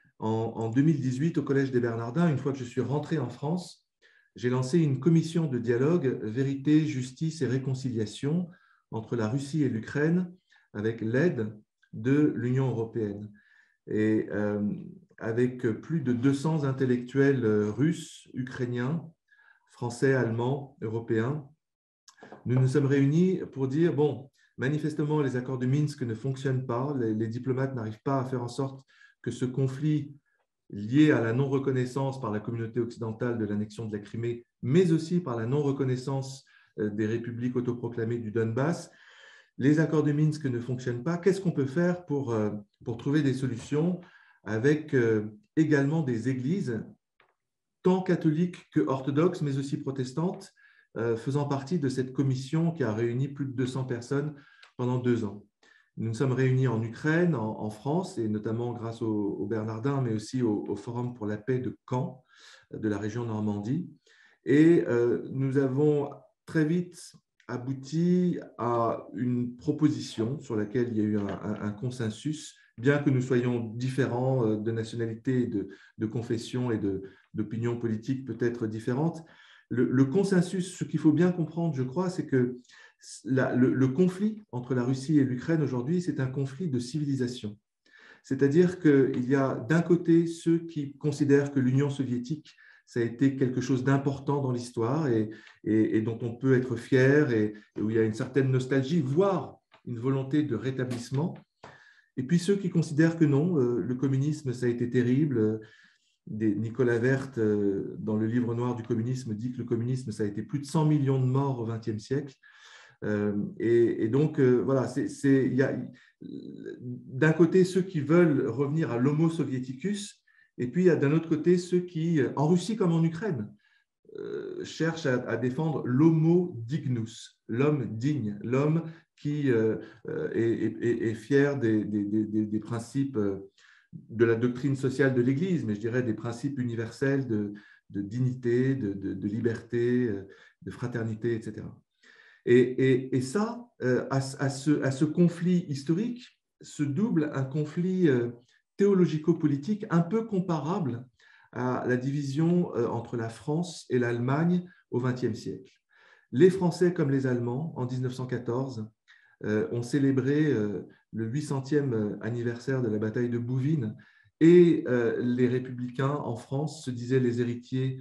en deux mille dix-huit, au Collège des Bernardins, une fois que je suis rentré en France, j'ai lancé une commission de dialogue vérité, justice et réconciliation entre la Russie et l'Ukraine avec l'aide de l'Union européenne. Et euh, avec plus de deux cents intellectuels russes, ukrainiens, français, allemands, européens, nous nous sommes réunis pour dire, bon, manifestement, les accords de Minsk ne fonctionnent pas, les, les diplomates n'arrivent pas à faire en sorte que ce conflit lié à la non-reconnaissance par la communauté occidentale de l'annexion de la Crimée, mais aussi par la non-reconnaissance des républiques autoproclamées du Donbass, les accords de Minsk ne fonctionnent pas. Qu'est-ce qu'on peut faire pour, pour trouver des solutions avec également des églises, tant catholiques que orthodoxes, mais aussi protestantes, faisant partie de cette commission qui a réuni plus de deux cents personnes pendant deux ans. Nous nous sommes réunis en Ukraine, en, en France, et notamment grâce au, au Bernardin, mais aussi au, au Forum pour la paix de Caen, de la région Normandie. Et euh, nous avons très vite abouti à une proposition sur laquelle il y a eu un, un, un consensus, bien que nous soyons différents de nationalité, de, de confession et d'opinions politiques peut-être différentes. Le, le consensus, ce qu'il faut bien comprendre, je crois, c'est que La, le, le conflit entre la Russie et l'Ukraine aujourd'hui, c'est un conflit de civilisation. C'est-à-dire qu'il y a d'un côté ceux qui considèrent que l'Union soviétique, ça a été quelque chose d'important dans l'histoire et, et, et dont on peut être fier et, et où il y a une certaine nostalgie, voire une volonté de rétablissement. Et puis ceux qui considèrent que non, le communisme, ça a été terrible. Nicolas Werth, dans le livre noir du communisme, dit que le communisme, ça a été plus de cent millions de morts au vingtième siècle. Et, et donc, voilà, c'est, c'est, il y a d'un côté ceux qui veulent revenir à l'homo soviéticus, et puis il y a d'un autre côté ceux qui, en Russie comme en Ukraine, euh, cherchent à, à défendre l'homo dignus, l'homme digne, l'homme qui euh, est, est, est fier des, des, des, des principes de la doctrine sociale de l'Église, mais je dirais des principes universels de, de dignité, de, de, de liberté, de fraternité, et cetera. Et, et, et ça, à, à, ce, à ce conflit historique se double un conflit théologico-politique un peu comparable à la division entre la France et l'Allemagne au vingtième siècle. Les Français comme les Allemands, en dix-neuf cent quatorze, ont célébré le huit centième anniversaire de la bataille de Bouvines, et les républicains en France se disaient les héritiers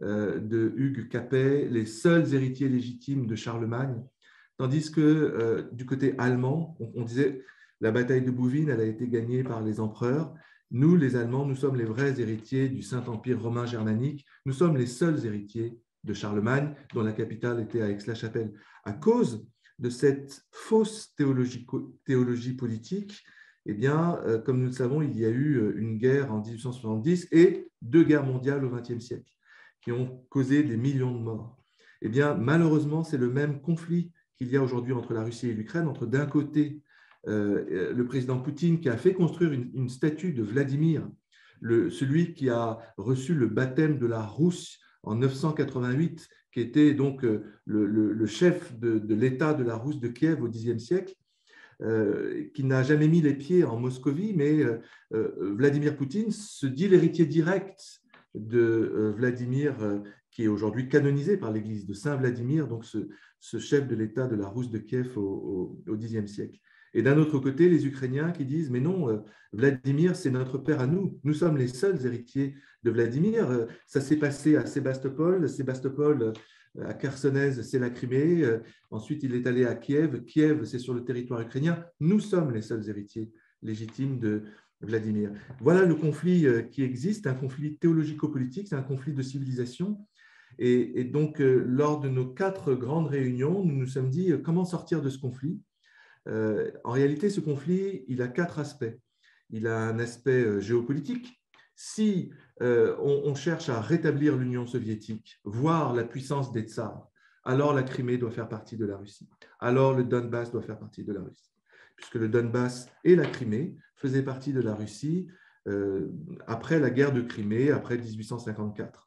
de Hugues Capet, les seuls héritiers légitimes de Charlemagne, tandis que euh, du côté allemand, on, on disait la bataille de Bouvines, elle a été gagnée par les empereurs. Nous, les Allemands, nous sommes les vrais héritiers du Saint-Empire romain germanique. Nous sommes les seuls héritiers de Charlemagne, dont la capitale était à Aix-la-Chapelle. À cause de cette fausse théologie, théologie politique, eh bien, euh, comme nous le savons, il y a eu une guerre en dix-huit cent soixante-dix et deux guerres mondiales au vingtième siècle, qui ont causé des millions de morts. Eh bien, malheureusement, c'est le même conflit qu'il y a aujourd'hui entre la Russie et l'Ukraine, entre d'un côté euh, le président Poutine qui a fait construire une, une statue de Vladimir, le, celui qui a reçu le baptême de la Rousse en neuf cent quatre-vingt-huit, qui était donc le, le, le chef de, de l'État de la Rousse de Kiev au dixième siècle, euh, qui n'a jamais mis les pieds en Moscovie, mais euh, Vladimir Poutine se dit l'héritier direct de euh, Vladimir, euh, qui est aujourd'hui canonisé par l'Église, de Saint Vladimir, donc ce, ce chef de l'État de la Rousse de Kiev au, au, au dixième siècle. Et d'un autre côté, les Ukrainiens qui disent « Mais non, euh, Vladimir, c'est notre père à nous. Nous sommes les seuls héritiers de Vladimir. Euh, ça s'est passé à Sébastopol. Sébastopol, euh, à Chersonèse, c'est la Crimée. Euh, ensuite, il est allé à Kiev. Kiev, c'est sur le territoire ukrainien. Nous sommes les seuls héritiers légitimes de Vladimir. » Voilà le conflit qui existe, un conflit théologico-politique, c'est un conflit de civilisation. Et, et donc, euh, lors de nos quatre grandes réunions, nous nous sommes dit euh, comment sortir de ce conflit. Euh, en réalité, ce conflit, il a quatre aspects. Il a un aspect euh, géopolitique. Si euh, on, on cherche à rétablir l'Union soviétique, voire la puissance des tsars, alors la Crimée doit faire partie de la Russie. Alors le Donbass doit faire partie de la Russie. Puisque le Donbass et la Crimée faisaient partie de la Russie euh, après la guerre de Crimée, après dix-huit cent cinquante-quatre.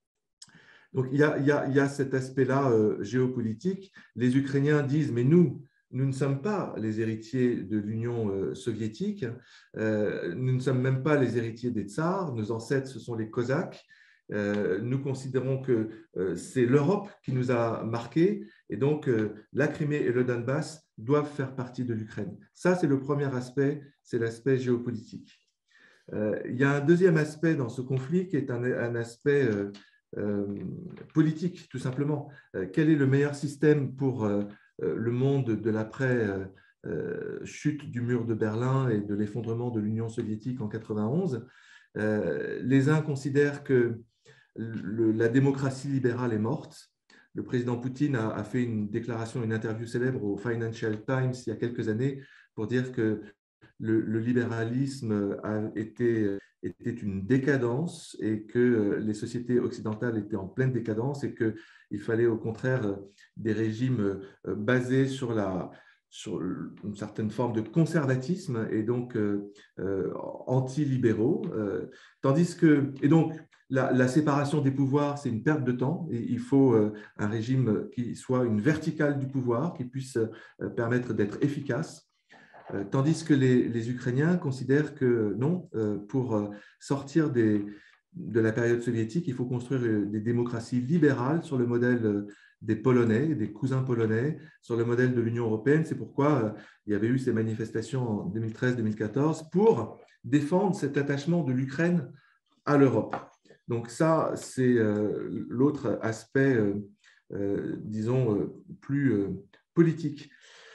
Donc, il y a, il y a, il y a cet aspect-là euh, géopolitique. Les Ukrainiens disent, mais nous, nous ne sommes pas les héritiers de l'Union euh, soviétique, euh, nous ne sommes même pas les héritiers des tsars, nos ancêtres, ce sont les Cosaques. Euh, nous considérons que euh, c'est l'Europe qui nous a marqués, et donc euh, la Crimée et le Donbass doivent faire partie de l'Ukraine. Ça, c'est le premier aspect, c'est l'aspect géopolitique. Euh, il y a un deuxième aspect dans ce conflit qui est un, un aspect euh, euh, politique, tout simplement. Euh, quel est le meilleur système pour euh, le monde de l'après euh, chute du mur de Berlin et de l'effondrement de l'Union soviétique en quatre-vingt-onze? Euh, les uns considèrent que le, la démocratie libérale est morte. Le président Poutine a, a fait une déclaration, une interview célèbre au Financial Times il y a quelques années pour dire que le, le libéralisme a été, était une décadence et que les sociétés occidentales étaient en pleine décadence et qu'il fallait au contraire des régimes basés sur, la, sur une certaine forme de conservatisme et donc euh, anti-libéraux. Euh, tandis que, et donc, La, la séparation des pouvoirs, c'est une perte de temps et il faut euh, un régime qui soit une verticale du pouvoir, qui puisse euh, permettre d'être efficace, euh, tandis que les, les Ukrainiens considèrent que non, euh, pour euh, sortir des, de la période soviétique, il faut construire des démocraties libérales sur le modèle euh, des Polonais, des cousins polonais, sur le modèle de l'Union européenne. C'est pourquoi euh, il y avait eu ces manifestations en deux mille treize deux mille quatorze pour défendre cet attachement de l'Ukraine à l'Europe. Donc ça, c'est euh, l'autre aspect, euh, euh, disons, euh, plus euh, politique.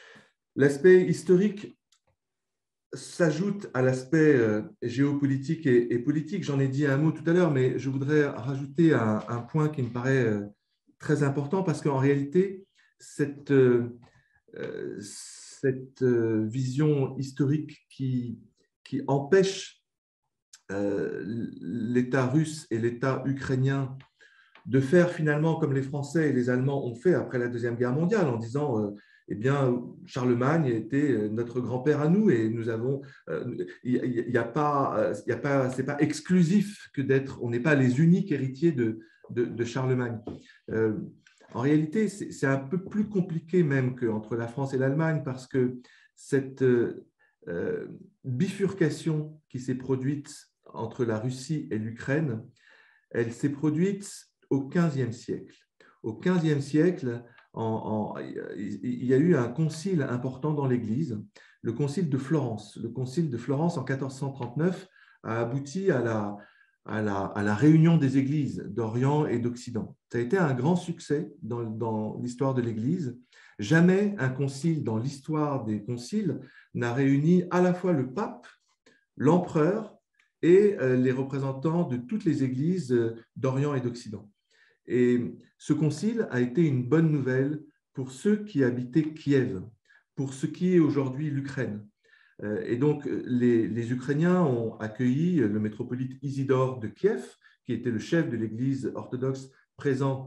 L'aspect historique s'ajoute à l'aspect euh, géopolitique et, et politique. J'en ai dit un mot tout à l'heure, mais je voudrais rajouter un, un point qui me paraît euh, très important parce qu'en réalité, cette, euh, cette euh, vision historique qui, qui empêche euh, l'État russe et l'État ukrainien de faire finalement comme les Français et les Allemands ont fait après la Deuxième Guerre mondiale en disant euh, eh bien, Charlemagne était notre grand-père à nous et nous avons, il euh, n'y a pas, il y a pas, c'est pas exclusif que d'être, on n'est pas les uniques héritiers de, de, de Charlemagne. Euh, en réalité, c'est un peu plus compliqué même qu'entre la France et l'Allemagne parce que cette euh, bifurcation qui s'est produite entre la Russie et l'Ukraine, elle s'est produite au quinzième siècle. Au quinzième siècle, en, en, il y a eu un concile important dans l'Église, le concile de Florence. Le concile de Florence en quatorze cent trente-neuf a abouti à la, à la, à la réunion des églises d'Orient et d'Occident. Ça a été un grand succès dans, dans l'histoire de l'Église. Jamais un concile dans l'histoire des conciles n'a réuni à la fois le pape, l'empereur et les représentants de toutes les églises d'Orient et d'Occident. Et ce concile a été une bonne nouvelle pour ceux qui habitaient Kiev, pour ce qui est aujourd'hui l'Ukraine. Et donc, les, les Ukrainiens ont accueilli le métropolite Isidore de Kiev, qui était le chef de l'église orthodoxe présent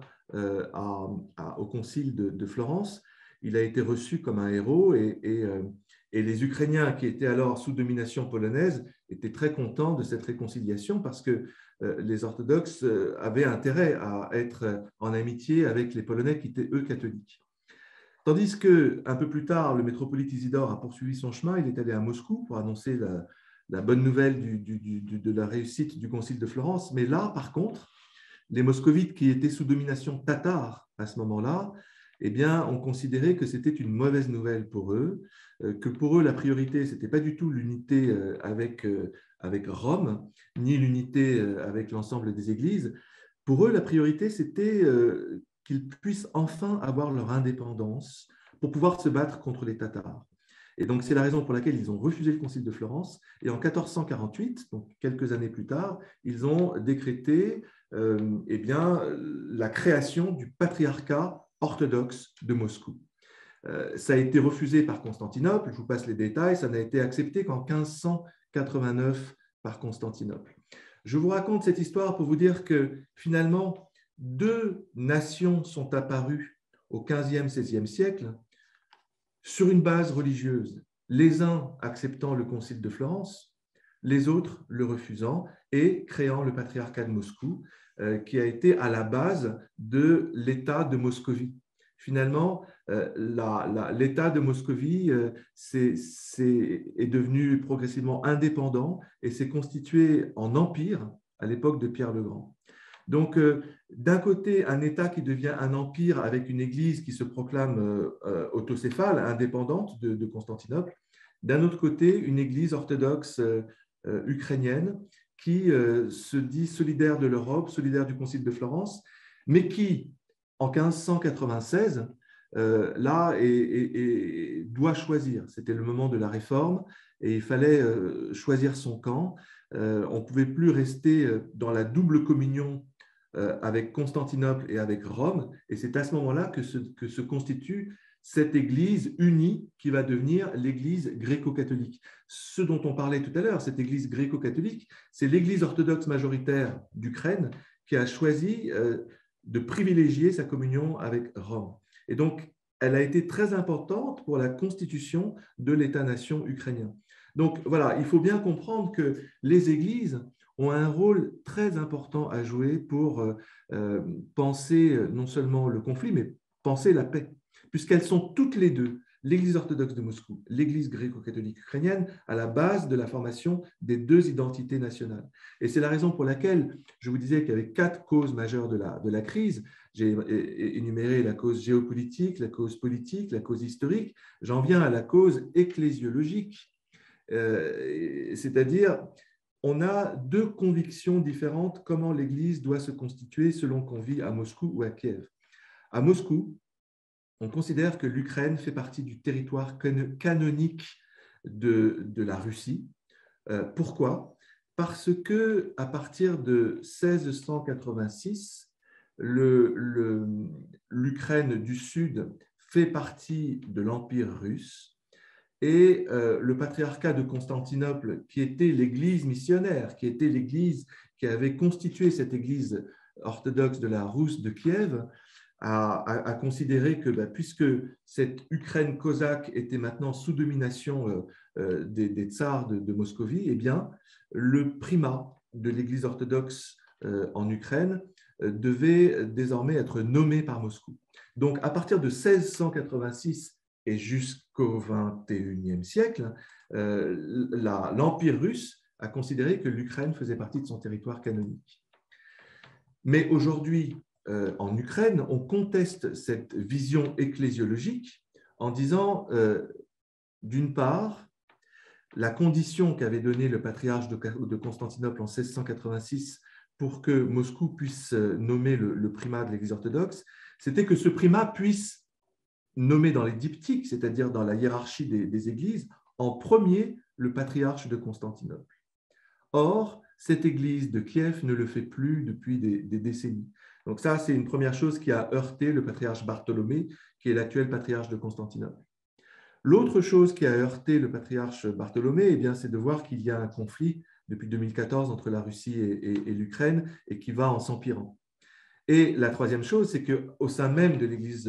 à, à, au concile de, de Florence. Il a été reçu comme un héros et, et, et les Ukrainiens, qui étaient alors sous domination polonaise, étaient très contents de cette réconciliation parce que les orthodoxes avaient intérêt à être en amitié avec les Polonais qui étaient, eux, catholiques. Tandis qu'un peu plus tard, le métropolite Isidore a poursuivi son chemin, il est allé à Moscou pour annoncer la, la bonne nouvelle du, du, du, de la réussite du concile de Florence. Mais là, par contre, les moscovites qui étaient sous domination tatare à ce moment-là, eh bien, ont considéré que c'était une mauvaise nouvelle pour eux, que pour eux, la priorité, ce n'était pas du tout l'unité avec, avec Rome, ni l'unité avec l'ensemble des églises. Pour eux, la priorité, c'était qu'ils puissent enfin avoir leur indépendance pour pouvoir se battre contre les Tatars. Et donc, c'est la raison pour laquelle ils ont refusé le concile de Florence. Et en quatorze cent quarante-huit, donc quelques années plus tard, ils ont décrété euh, eh bien, la création du patriarcat orthodoxe de Moscou. Euh, ça a été refusé par Constantinople, je vous passe les détails, ça n'a été accepté qu'en quinze cent quatre-vingt-neuf par Constantinople. Je vous raconte cette histoire pour vous dire que finalement, deux nations sont apparues au quinzième seizième siècle sur une base religieuse, les uns acceptant le concile de Florence, les autres le refusant et créant le patriarcat de Moscou, euh, qui a été à la base de l'État de Moscovie. Finalement, euh, l'État de Moscovie euh, c'est, c'est, est devenu progressivement indépendant et s'est constitué en empire à l'époque de Pierre le Grand. Donc, euh, d'un côté, un État qui devient un empire avec une église qui se proclame euh, autocéphale, indépendante de, de Constantinople. D'un autre côté, une église orthodoxe euh, euh, ukrainienne qui euh, se dit solidaire de l'Europe, solidaire du Concile de Florence, mais qui, en quinze cent quatre-vingt-seize, euh, là, et, et, et doit choisir. C'était le moment de la réforme et il fallait euh, choisir son camp. Euh, on ne pouvait plus rester dans la double communion avec Constantinople et avec Rome, et c'est à ce moment-là que se, que se constitue cette Église unie qui va devenir l'Église gréco-catholique. Ce dont on parlait tout à l'heure, cette Église gréco-catholique, c'est l'Église orthodoxe majoritaire d'Ukraine qui a choisi euh, de privilégier sa communion avec Rome. Et donc, elle a été très importante pour la constitution de l'État-nation ukrainien. Donc, voilà, il faut bien comprendre que les Églises ont un rôle très important à jouer pour euh, penser non seulement le conflit, mais penser la paix, puisqu'elles sont toutes les deux, l'Église orthodoxe de Moscou, l'Église gréco-catholique ukrainienne, à la base de la formation des deux identités nationales. Et c'est la raison pour laquelle je vous disais qu'il y avait quatre causes majeures de la, de la crise. J'ai énuméré la cause géopolitique, la cause politique, la cause historique. J'en viens à la cause ecclésiologique, euh, c'est-à-dire on a deux convictions différentes comment l'Église doit se constituer selon qu'on vit à Moscou ou à Kiev. À Moscou, on considère que l'Ukraine fait partie du territoire canonique de, de la Russie. Euh, pourquoi? Parce que à partir de mille six cent quatre-vingt-six, l'Ukraine du Sud fait partie de l'Empire russe et euh, le patriarcat de Constantinople, qui était l'église missionnaire, qui était l'église qui avait constitué cette église orthodoxe de la Rousse de Kiev, a, a, a considéré que bah, puisque cette Ukraine cosaque était maintenant sous domination euh, euh, des, des tsars de, de Moscovie, eh bien, le primat de l'église orthodoxe euh, en Ukraine euh, devait désormais être nommé par Moscou. Donc, à partir de mille six cent quatre-vingt-six et jusqu'au vingt et unième siècle, euh, l'Empire russe a considéré que l'Ukraine faisait partie de son territoire canonique. Mais aujourd'hui, euh, en Ukraine, on conteste cette vision ecclésiologique en disant, euh, d'une part, la condition qu'avait donnée le patriarche de, de Constantinople en mille six cent quatre-vingt-six pour que Moscou puisse nommer le, le primat de l'Église orthodoxe, c'était que ce primat puisse nommer dans les diptyques, c'est-à-dire dans la hiérarchie des, des églises, en premier le patriarche de Constantinople. Or, cette église de Kiev ne le fait plus depuis des, des décennies. Donc ça, c'est une première chose qui a heurté le patriarche Bartholomé, qui est l'actuel patriarche de Constantinople. L'autre chose qui a heurté le patriarche Bartholomé, eh bien, c'est de voir qu'il y a un conflit depuis deux mille quatorze entre la Russie et, et, et l'Ukraine et qui va en s'empirant. Et la troisième chose, c'est qu'au sein même de l'église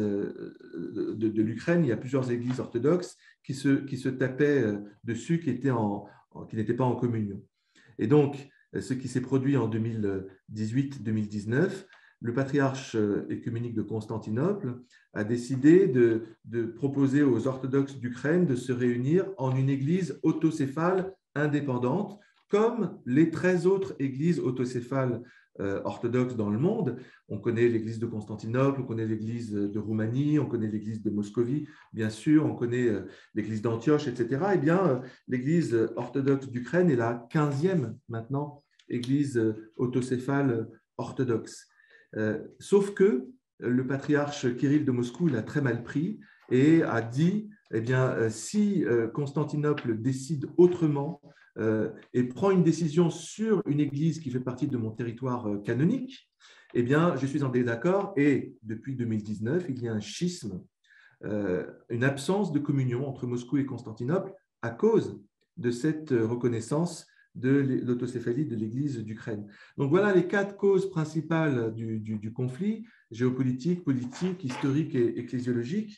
de, de, de l'Ukraine, il y a plusieurs églises orthodoxes qui se, qui se tapaient dessus, qui étaient en, qui n'étaient pas en communion. Et donc, ce qui s'est produit en deux mille dix-huit deux mille dix-neuf, le patriarche œcuménique de Constantinople a décidé de, de proposer aux orthodoxes d'Ukraine de se réunir en une église autocéphale indépendante, comme les treize autres églises autocéphales euh, orthodoxes dans le monde. On connaît l'église de Constantinople, on connaît l'église de Roumanie, on connaît l'église de Moscovie, bien sûr, on connaît euh, l'église d'Antioche, et cetera. Eh bien, euh, l'église orthodoxe d'Ukraine est la quinzième maintenant église autocéphale orthodoxe. Euh, sauf que le patriarche Kirill de Moscou l'a très mal pris et a dit, eh bien, euh, si euh, Constantinople décide autrement euh, et prend une décision sur une église qui fait partie de mon territoire euh, canonique, eh bien, je suis en désaccord et depuis deux mille dix-neuf, il y a un schisme, euh, une absence de communion entre Moscou et Constantinople à cause de cette reconnaissance de l'autocéphalie de l'Église d'Ukraine. Donc voilà les quatre causes principales du, du, du conflit, géopolitique, politique, historique et ecclésiologique.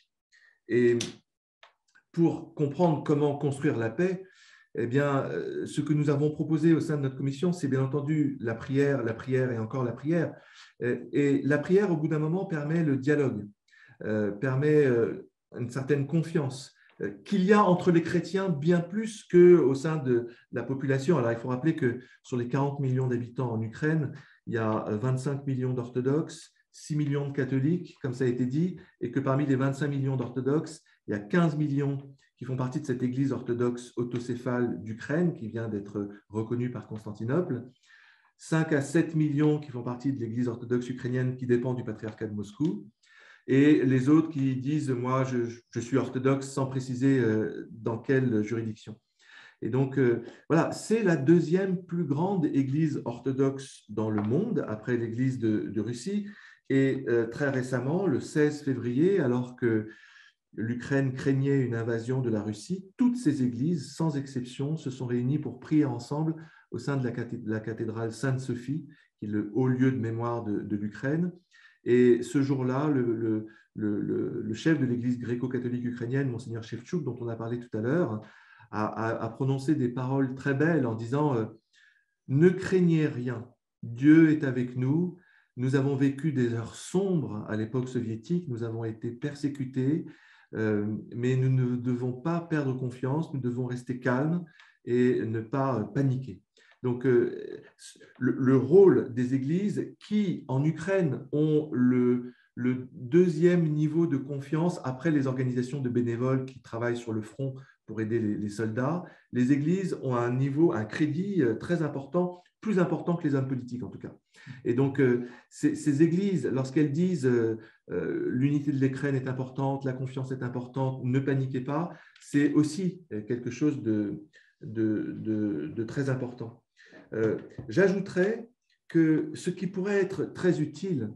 Et pour comprendre comment construire la paix, eh bien, ce que nous avons proposé au sein de notre commission, c'est bien entendu la prière, la prière et encore la prière. Et la prière, au bout d'un moment, permet le dialogue, euh, permet une certaine confiance qu'il y a entre les chrétiens bien plus qu'au sein de la population. Alors, il faut rappeler que sur les quarante millions d'habitants en Ukraine, il y a vingt-cinq millions d'orthodoxes, six millions de catholiques, comme ça a été dit, et que parmi les vingt-cinq millions d'orthodoxes, il y a quinze millions qui font partie de cette église orthodoxe autocéphale d'Ukraine, qui vient d'être reconnue par Constantinople, cinq à sept millions qui font partie de l'église orthodoxe ukrainienne qui dépend du patriarcat de Moscou, et les autres qui disent « moi, je, je suis orthodoxe » sans préciser dans quelle juridiction. Et donc, euh, voilà, c'est la deuxième plus grande église orthodoxe dans le monde, après l'église de, de Russie. Et euh, très récemment, le seize février, alors que l'Ukraine craignait une invasion de la Russie, toutes ces églises, sans exception, se sont réunies pour prier ensemble au sein de la, cathé de la cathédrale Sainte-Sophie, qui est le haut lieu de mémoire de, de l'Ukraine. Et ce jour-là, le, le, le, le chef de l'église gréco-catholique ukrainienne, Monseigneur Shevchuk, dont on a parlé tout à l'heure, a, a, a prononcé des paroles très belles en disant euh, « Ne craignez rien, Dieu est avec nous. Nous avons vécu des heures sombres à l'époque soviétique, nous avons été persécutés, euh, mais nous ne devons pas perdre confiance, nous devons rester calmes et ne pas paniquer. » Donc, euh, le, le rôle des églises qui, en Ukraine, ont le, le deuxième niveau de confiance après les organisations de bénévoles qui travaillent sur le front pour aider les, les soldats. Les églises ont un niveau, un crédit très important, plus important que les hommes politiques en tout cas. Et donc, euh, ces, ces églises, lorsqu'elles disent euh, euh, l'unité de l'Ukraine est importante, la confiance est importante, ne paniquez pas, c'est aussi quelque chose de, de, de, de très important. Euh, J'ajouterais que ce qui pourrait être très utile,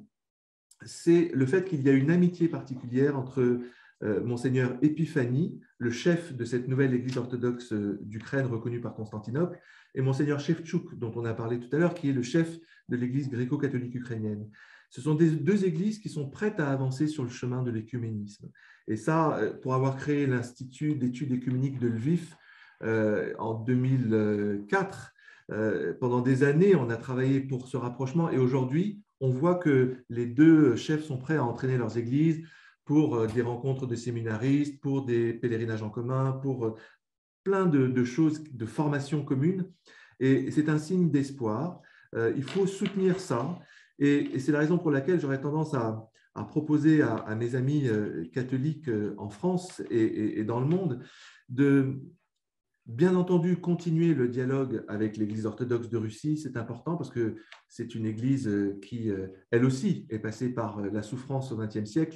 c'est le fait qu'il y a une amitié particulière entre euh, Monseigneur Epiphanie, le chef de cette nouvelle église orthodoxe d'Ukraine reconnue par Constantinople, et Monseigneur Shevchuk, dont on a parlé tout à l'heure, qui est le chef de l'église gréco-catholique ukrainienne. Ce sont des, deux églises qui sont prêtes à avancer sur le chemin de l'écuménisme. Et ça, pour avoir créé l'Institut d'études écuméniques de Lviv euh, en deux mille quatre, euh, pendant des années, on a travaillé pour ce rapprochement, et aujourd'hui, on voit que les deux chefs sont prêts à entraîner leurs églises pour des rencontres de séminaristes, pour des pèlerinages en commun, pour plein de, de choses, de formations communes. Et c'est un signe d'espoir. Euh, il faut soutenir ça. Et, et c'est la raison pour laquelle j'aurais tendance à, à proposer à, à mes amis catholiques en France et, et, et dans le monde de, bien entendu, continuer le dialogue avec l'Église orthodoxe de Russie, c'est important parce que c'est une Église qui, elle aussi, est passée par la souffrance au vingtième siècle.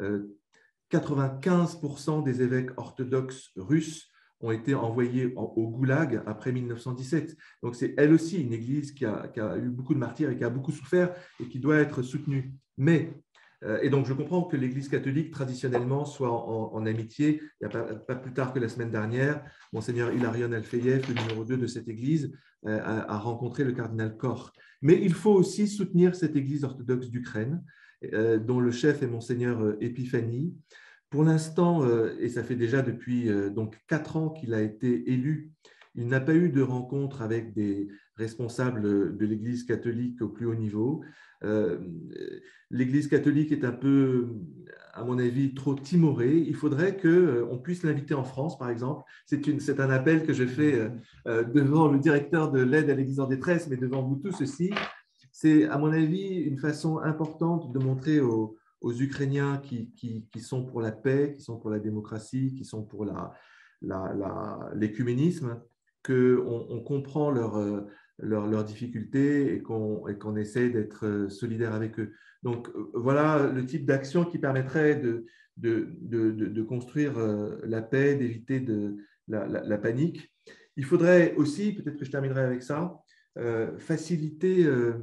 quatre-vingt-quinze pour cent des évêques orthodoxes russes ont été envoyés au goulag après mille neuf cent dix-sept. Donc, c'est elle aussi une Église qui a, qui a eu beaucoup de martyrs et qui a beaucoup souffert et qui doit être soutenue. Mais Et donc, je comprends que l'Église catholique, traditionnellement, soit en, en amitié. Il n'y a pas, pas plus tard que la semaine dernière, Monseigneur Hilarion Alfeyev, le numéro deux de cette Église, a, a rencontré le cardinal Koch. Mais il faut aussi soutenir cette Église orthodoxe d'Ukraine, euh, dont le chef est Monseigneur Epiphanie. Pour l'instant, euh, et ça fait déjà depuis euh, donc quatre ans qu'il a été élu, il n'a pas eu de rencontre avec des responsables de l'Église catholique au plus haut niveau. Euh, L'Église catholique est un peu, à mon avis, trop timorée. Il faudrait qu'on puisse l'inviter en France, par exemple. C'est un appel que je fais euh, devant le directeur de l'aide à l'Église en détresse, mais devant vous tous aussi. C'est, à mon avis, une façon importante de montrer aux, aux Ukrainiens qui, qui, qui sont pour la paix, qui sont pour la démocratie, qui sont pour la, la, la, l'écuménisme, qu'on on comprend leur, leur, leurs difficultés et qu'on qu'on essaie d'être solidaire avec eux. Donc, voilà le type d'action qui permettrait de, de, de, de construire la paix, d'éviter de, la, la, la panique. Il faudrait aussi, peut-être que je terminerai avec ça, euh, faciliter euh,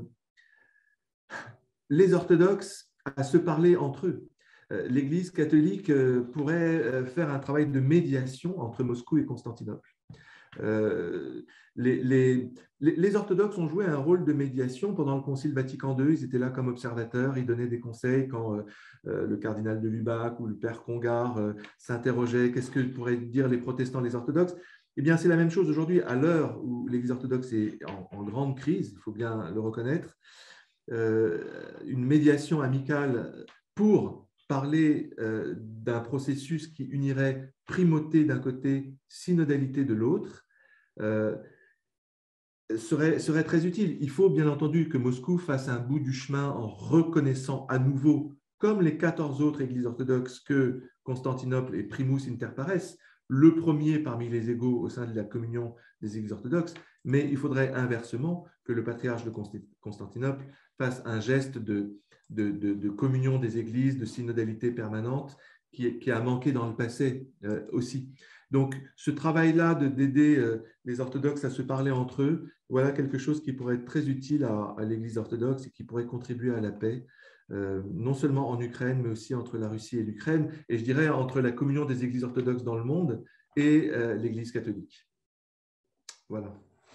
les orthodoxes à se parler entre eux. L'Église catholique pourrait faire un travail de médiation entre Moscou et Constantinople. Euh, les, les, les orthodoxes ont joué un rôle de médiation pendant le Concile Vatican deux. Ils étaient là comme observateurs, ils donnaient des conseils quand euh, le cardinal de Lubac ou le père Congar euh, s'interrogeaient qu'est-ce que pourraient dire les protestants, les orthodoxes. Eh bien, c'est la même chose aujourd'hui, à l'heure où l'Église orthodoxe est en, en grande crise, il faut bien le reconnaître. Euh, une médiation amicale pour parler euh, d'un processus qui unirait primauté d'un côté, synodalité de l'autre, euh, serait, serait très utile. Il faut bien entendu que Moscou fasse un bout du chemin en reconnaissant à nouveau, comme les quatorze autres églises orthodoxes, que Constantinople est primus inter pares, le premier parmi les égaux au sein de la communion des églises orthodoxes, mais il faudrait inversement que le patriarche de Constantinople fasse un geste de, de, de, de communion des églises, de synodalité permanente qui, qui a manqué dans le passé euh, aussi. Donc, ce travail-là d'aider euh, les orthodoxes à se parler entre eux, voilà quelque chose qui pourrait être très utile à, à l'Église orthodoxe et qui pourrait contribuer à la paix, euh, non seulement en Ukraine, mais aussi entre la Russie et l'Ukraine, et je dirais entre la communion des églises orthodoxes dans le monde et euh, l'Église catholique. Voilà.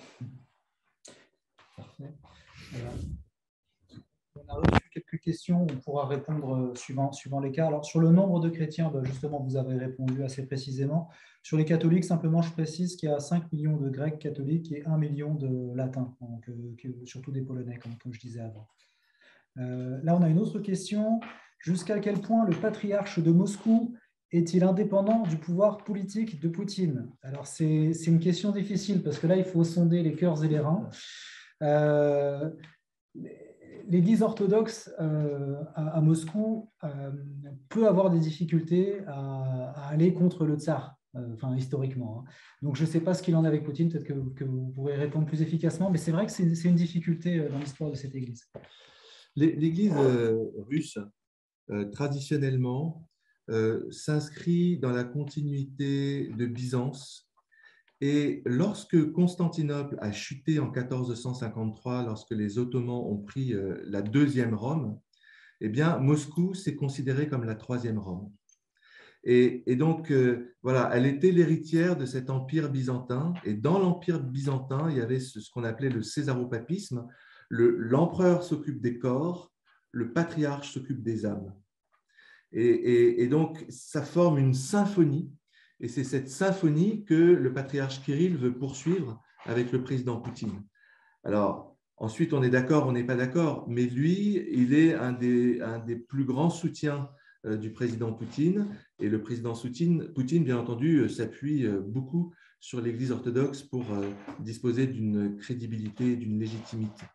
Parfait. Alors, on a reçu quelques questions, on pourra répondre suivant, suivant les cas. Alors, sur le nombre de chrétiens, ben justement, vous avez répondu assez précisément. Sur les catholiques, simplement, je précise qu'il y a cinq millions de Grecs catholiques et un million de latins, donc, euh, surtout des Polonais, comme, comme je disais avant. Euh, là, on a une autre question. Jusqu'à quel point le patriarche de Moscou est-il indépendant du pouvoir politique de Poutine? Alors, c'est une question difficile parce que là, il faut sonder les cœurs et les reins. Euh, L'Église orthodoxe euh, à, à Moscou euh, peut avoir des difficultés à, à aller contre le tsar. euh, enfin historiquement. Hein. Donc je ne sais pas ce qu'il en est avec Poutine, peut-être que, que vous pourrez répondre plus efficacement, mais c'est vrai que c'est une difficulté dans l'histoire de cette Église. L'Église russe, euh, traditionnellement, euh, s'inscrit dans la continuité de Byzance. Et lorsque Constantinople a chuté en quatorze cent cinquante-trois, lorsque les Ottomans ont pris euh, la deuxième Rome, eh bien, Moscou s'est considérée comme la troisième Rome. Et, et donc, euh, voilà, elle était l'héritière de cet empire byzantin. Et dans l'empire byzantin, il y avait ce, ce qu'on appelait le césaropapisme. L'empereur s'occupe des corps, le patriarche s'occupe des âmes. Et, et, et donc, ça forme une symphonie. Et c'est cette symphonie que le patriarche Kirill veut poursuivre avec le président Poutine. Alors, ensuite, on est d'accord, on n'est pas d'accord, mais lui, il est un des, un des plus grands soutiens euh, du président Poutine. Et le président Poutine, Poutine bien entendu, s'appuie beaucoup sur l'Église orthodoxe pour euh, disposer d'une crédibilité, d'une légitimité.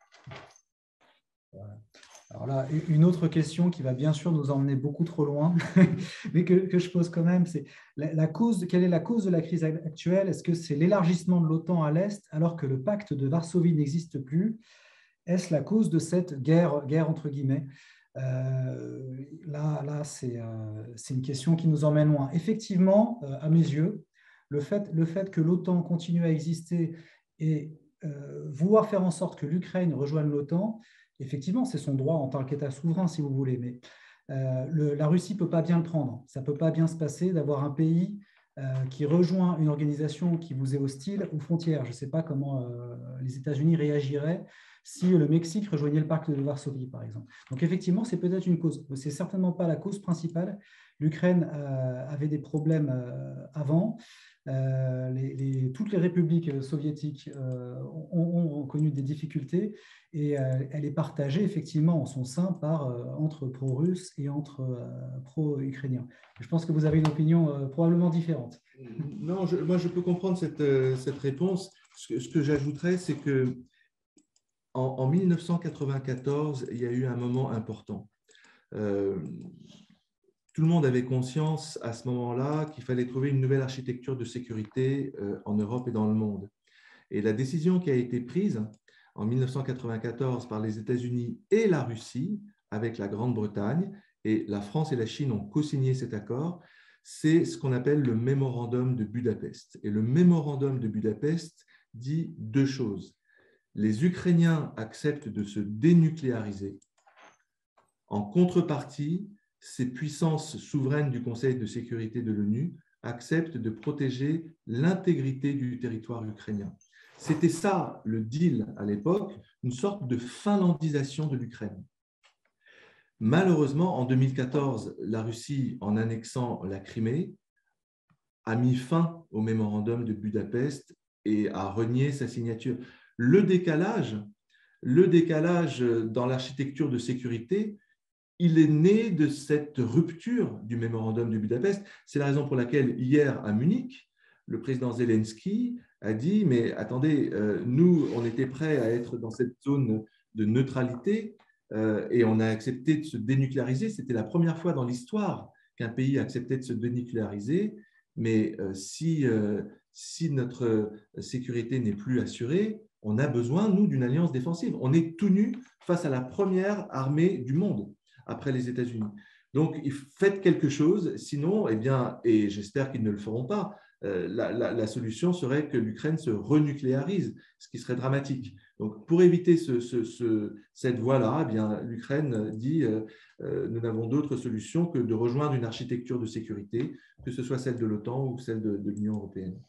Voilà. Alors là, une autre question qui va bien sûr nous emmener beaucoup trop loin, mais que, que je pose quand même, c'est la, la cause, quelle est la cause de la crise actuelle? Est-ce que c'est l'élargissement de l'OTAN à l'Est alors que le pacte de Varsovie n'existe plus? Est-ce la cause de cette guerre, guerre entre guillemets? euh, Là, là c'est euh, une question qui nous emmène loin. Effectivement, euh, à mes yeux, le fait, le fait que l'OTAN continue à exister et euh, vouloir faire en sorte que l'Ukraine rejoigne l'OTAN, effectivement, c'est son droit en tant qu'État souverain, si vous voulez, mais euh, le, la Russie ne peut pas bien le prendre. Ça ne peut pas bien se passer d'avoir un pays euh, qui rejoint une organisation qui vous est hostile aux frontières. Je ne sais pas comment euh, les États-Unis réagiraient si le Mexique rejoignait le pacte de Varsovie, par exemple. Donc, effectivement, c'est peut-être une cause. Ce n'est certainement pas la cause principale. L'Ukraine euh, avait des problèmes euh, avant. Euh, les, les, toutes les républiques soviétiques euh, ont, ont connu des difficultés et euh, elle est partagée effectivement en son sein par, euh, entre pro-russes et entre euh, pro-ukrainiens. Je pense que vous avez une opinion euh, probablement différente. Non, je, moi je peux comprendre cette, cette réponse. Ce que, ce que j'ajouterais, c'est que en, en mille neuf cent quatre-vingt-quatorze, il y a eu un moment important. Euh, Tout le monde avait conscience à ce moment-là qu'il fallait trouver une nouvelle architecture de sécurité en Europe et dans le monde. Et la décision qui a été prise en mille neuf cent quatre-vingt-quatorze par les États-Unis et la Russie, avec la Grande-Bretagne, et la France et la Chine ont co-signé cet accord, c'est ce qu'on appelle le mémorandum de Budapest. Et le mémorandum de Budapest dit deux choses. Les Ukrainiens acceptent de se dénucléariser. En contrepartie, ces puissances souveraines du Conseil de sécurité de l'ONU acceptent de protéger l'intégrité du territoire ukrainien. C'était ça le deal à l'époque, une sorte de finlandisation de l'Ukraine. Malheureusement, en deux mille quatorze, la Russie, en annexant la Crimée, a mis fin au mémorandum de Budapest et a renié sa signature. Le décalage, le décalage dans l'architecture de sécurité, il est né de cette rupture du mémorandum de Budapest. C'est la raison pour laquelle, hier à Munich, le président Zelensky a dit « Mais attendez, euh, nous, on était prêts à être dans cette zone de neutralité euh, et on a accepté de se dénucléariser. C'était la première fois dans l'histoire qu'un pays acceptait de se dénucléariser. Mais euh, si, euh, si notre sécurité n'est plus assurée, on a besoin, nous, d'une alliance défensive. On est tout nu face à la première armée du monde après les États-Unis. Donc, faites quelque chose, sinon, eh bien, et j'espère qu'ils ne le feront pas, euh, la, la, la solution serait que l'Ukraine se renucléarise, ce qui serait dramatique. Donc, pour éviter ce, ce, ce, cette voie-là, eh bien, l'Ukraine dit euh, euh, nous n'avons d'autre solution que de rejoindre une architecture de sécurité, que ce soit celle de l'OTAN ou celle de, de l'Union européenne.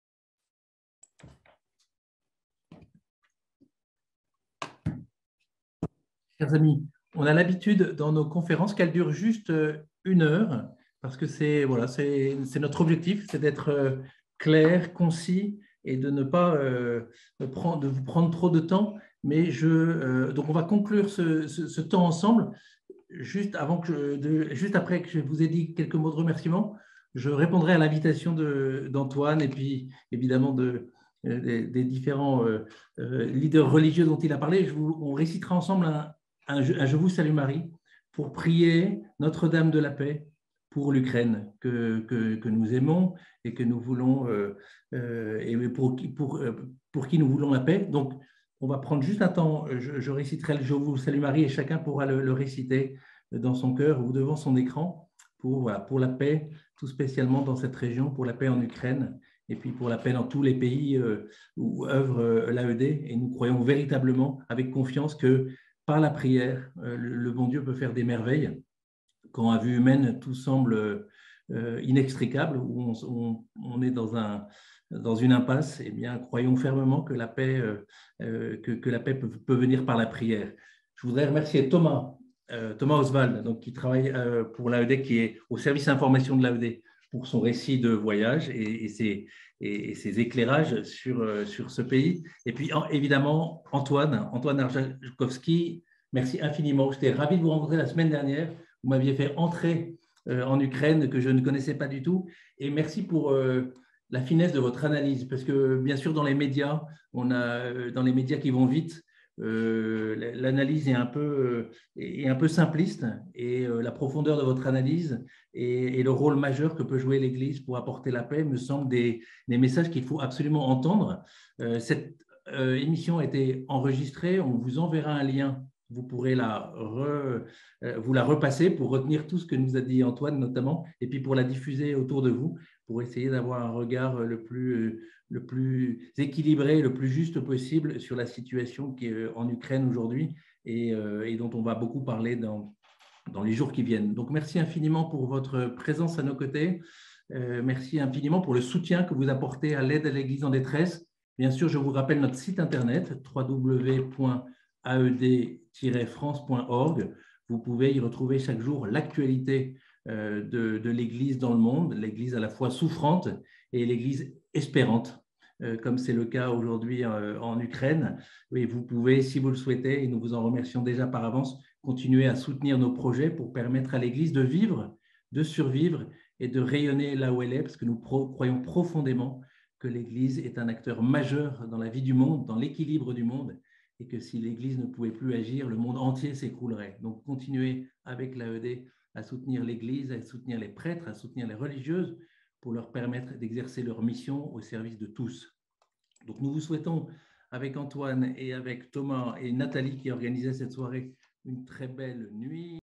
Chers amis, on a l'habitude dans nos conférences qu'elles durent juste une heure, parce que c'est voilà, c'est notre objectif, c'est d'être clair, concis et de ne pas euh, prendre, de vous prendre trop de temps. Mais je, euh, donc on va conclure ce, ce, ce temps ensemble. Juste, avant que je, de, juste après que je vous ai dit quelques mots de remerciement, je répondrai à l'invitation d'Antoine et puis évidemment de, des, des différents euh, leaders religieux dont il a parlé. Je vous, on récitera ensemble un Un je, un je vous salue Marie pour prier Notre-Dame de la paix pour l'Ukraine que, que, que nous aimons et que nous voulons, euh, euh, et pour, pour, pour qui nous voulons la paix. Donc, on va prendre juste un temps, je, je réciterai le Je vous salue Marie et chacun pourra le, le réciter dans son cœur ou devant son écran pour, voilà, pour la paix, tout spécialement dans cette région, pour la paix en Ukraine et puis pour la paix dans tous les pays euh, où œuvre euh, l'A E D. Et nous croyons véritablement, avec confiance, que par la prière, euh, le, le bon Dieu peut faire des merveilles. Quand à vue humaine, tout semble euh, inextricable, où on, on, on est dans, un, dans une impasse, eh bien, croyons fermement que la paix, euh, que, que la paix peut, peut venir par la prière. Je voudrais remercier Thomas, euh, Thomas Oswald, donc, qui travaille euh, pour l'A E D, qui est au service information de l'A E D, pour son récit de voyage et, et, ses, et, et ses éclairages sur, euh, sur ce pays. Et puis, en, évidemment, Antoine, Antoine Arjakovski, merci infiniment. J'étais ravi de vous rencontrer la semaine dernière. Vous m'aviez fait entrer euh, en Ukraine que je ne connaissais pas du tout. Et merci pour euh, la finesse de votre analyse. Parce que, bien sûr, dans les médias, on a, dans les médias qui vont vite, euh, l'analyse est un peu, euh, est un peu simpliste. Et euh, la profondeur de votre analyse et, et le rôle majeur que peut jouer l'Église pour apporter la paix me semblent des, des messages qu'il faut absolument entendre. Euh, cette euh, émission a été enregistrée. On vous enverra un lien. Vous pourrez la, re, vous la repasser pour retenir tout ce que nous a dit Antoine notamment, et puis pour la diffuser autour de vous, pour essayer d'avoir un regard le plus, le plus équilibré, le plus juste possible sur la situation qui est en Ukraine aujourd'hui et, et dont on va beaucoup parler dans, dans les jours qui viennent. Donc, merci infiniment pour votre présence à nos côtés. Euh, merci infiniment pour le soutien que vous apportez à l'aide à l'Église en détresse. Bien sûr, je vous rappelle notre site internet w w w point a e d tiret france point org. Vous pouvez y retrouver chaque jour l'actualité euh, de, de l'Église dans le monde, l'Église à la fois souffrante et l'Église espérante, euh, comme c'est le cas aujourd'hui euh, en Ukraine. Et vous pouvez, si vous le souhaitez, et nous vous en remercions déjà par avance, continuer à soutenir nos projets pour permettre à l'Église de vivre, de survivre et de rayonner là où elle est, parce que nous pro- croyons profondément que l'Église est un acteur majeur dans la vie du monde, dans l'équilibre du monde, et que si l'Église ne pouvait plus agir, le monde entier s'écroulerait. Donc, continuez avec l'A E D à soutenir l'Église, à soutenir les prêtres, à soutenir les religieuses pour leur permettre d'exercer leur mission au service de tous. Donc, nous vous souhaitons, avec Antoine et avec Thomas et Nathalie qui organisaient cette soirée, une très belle nuit.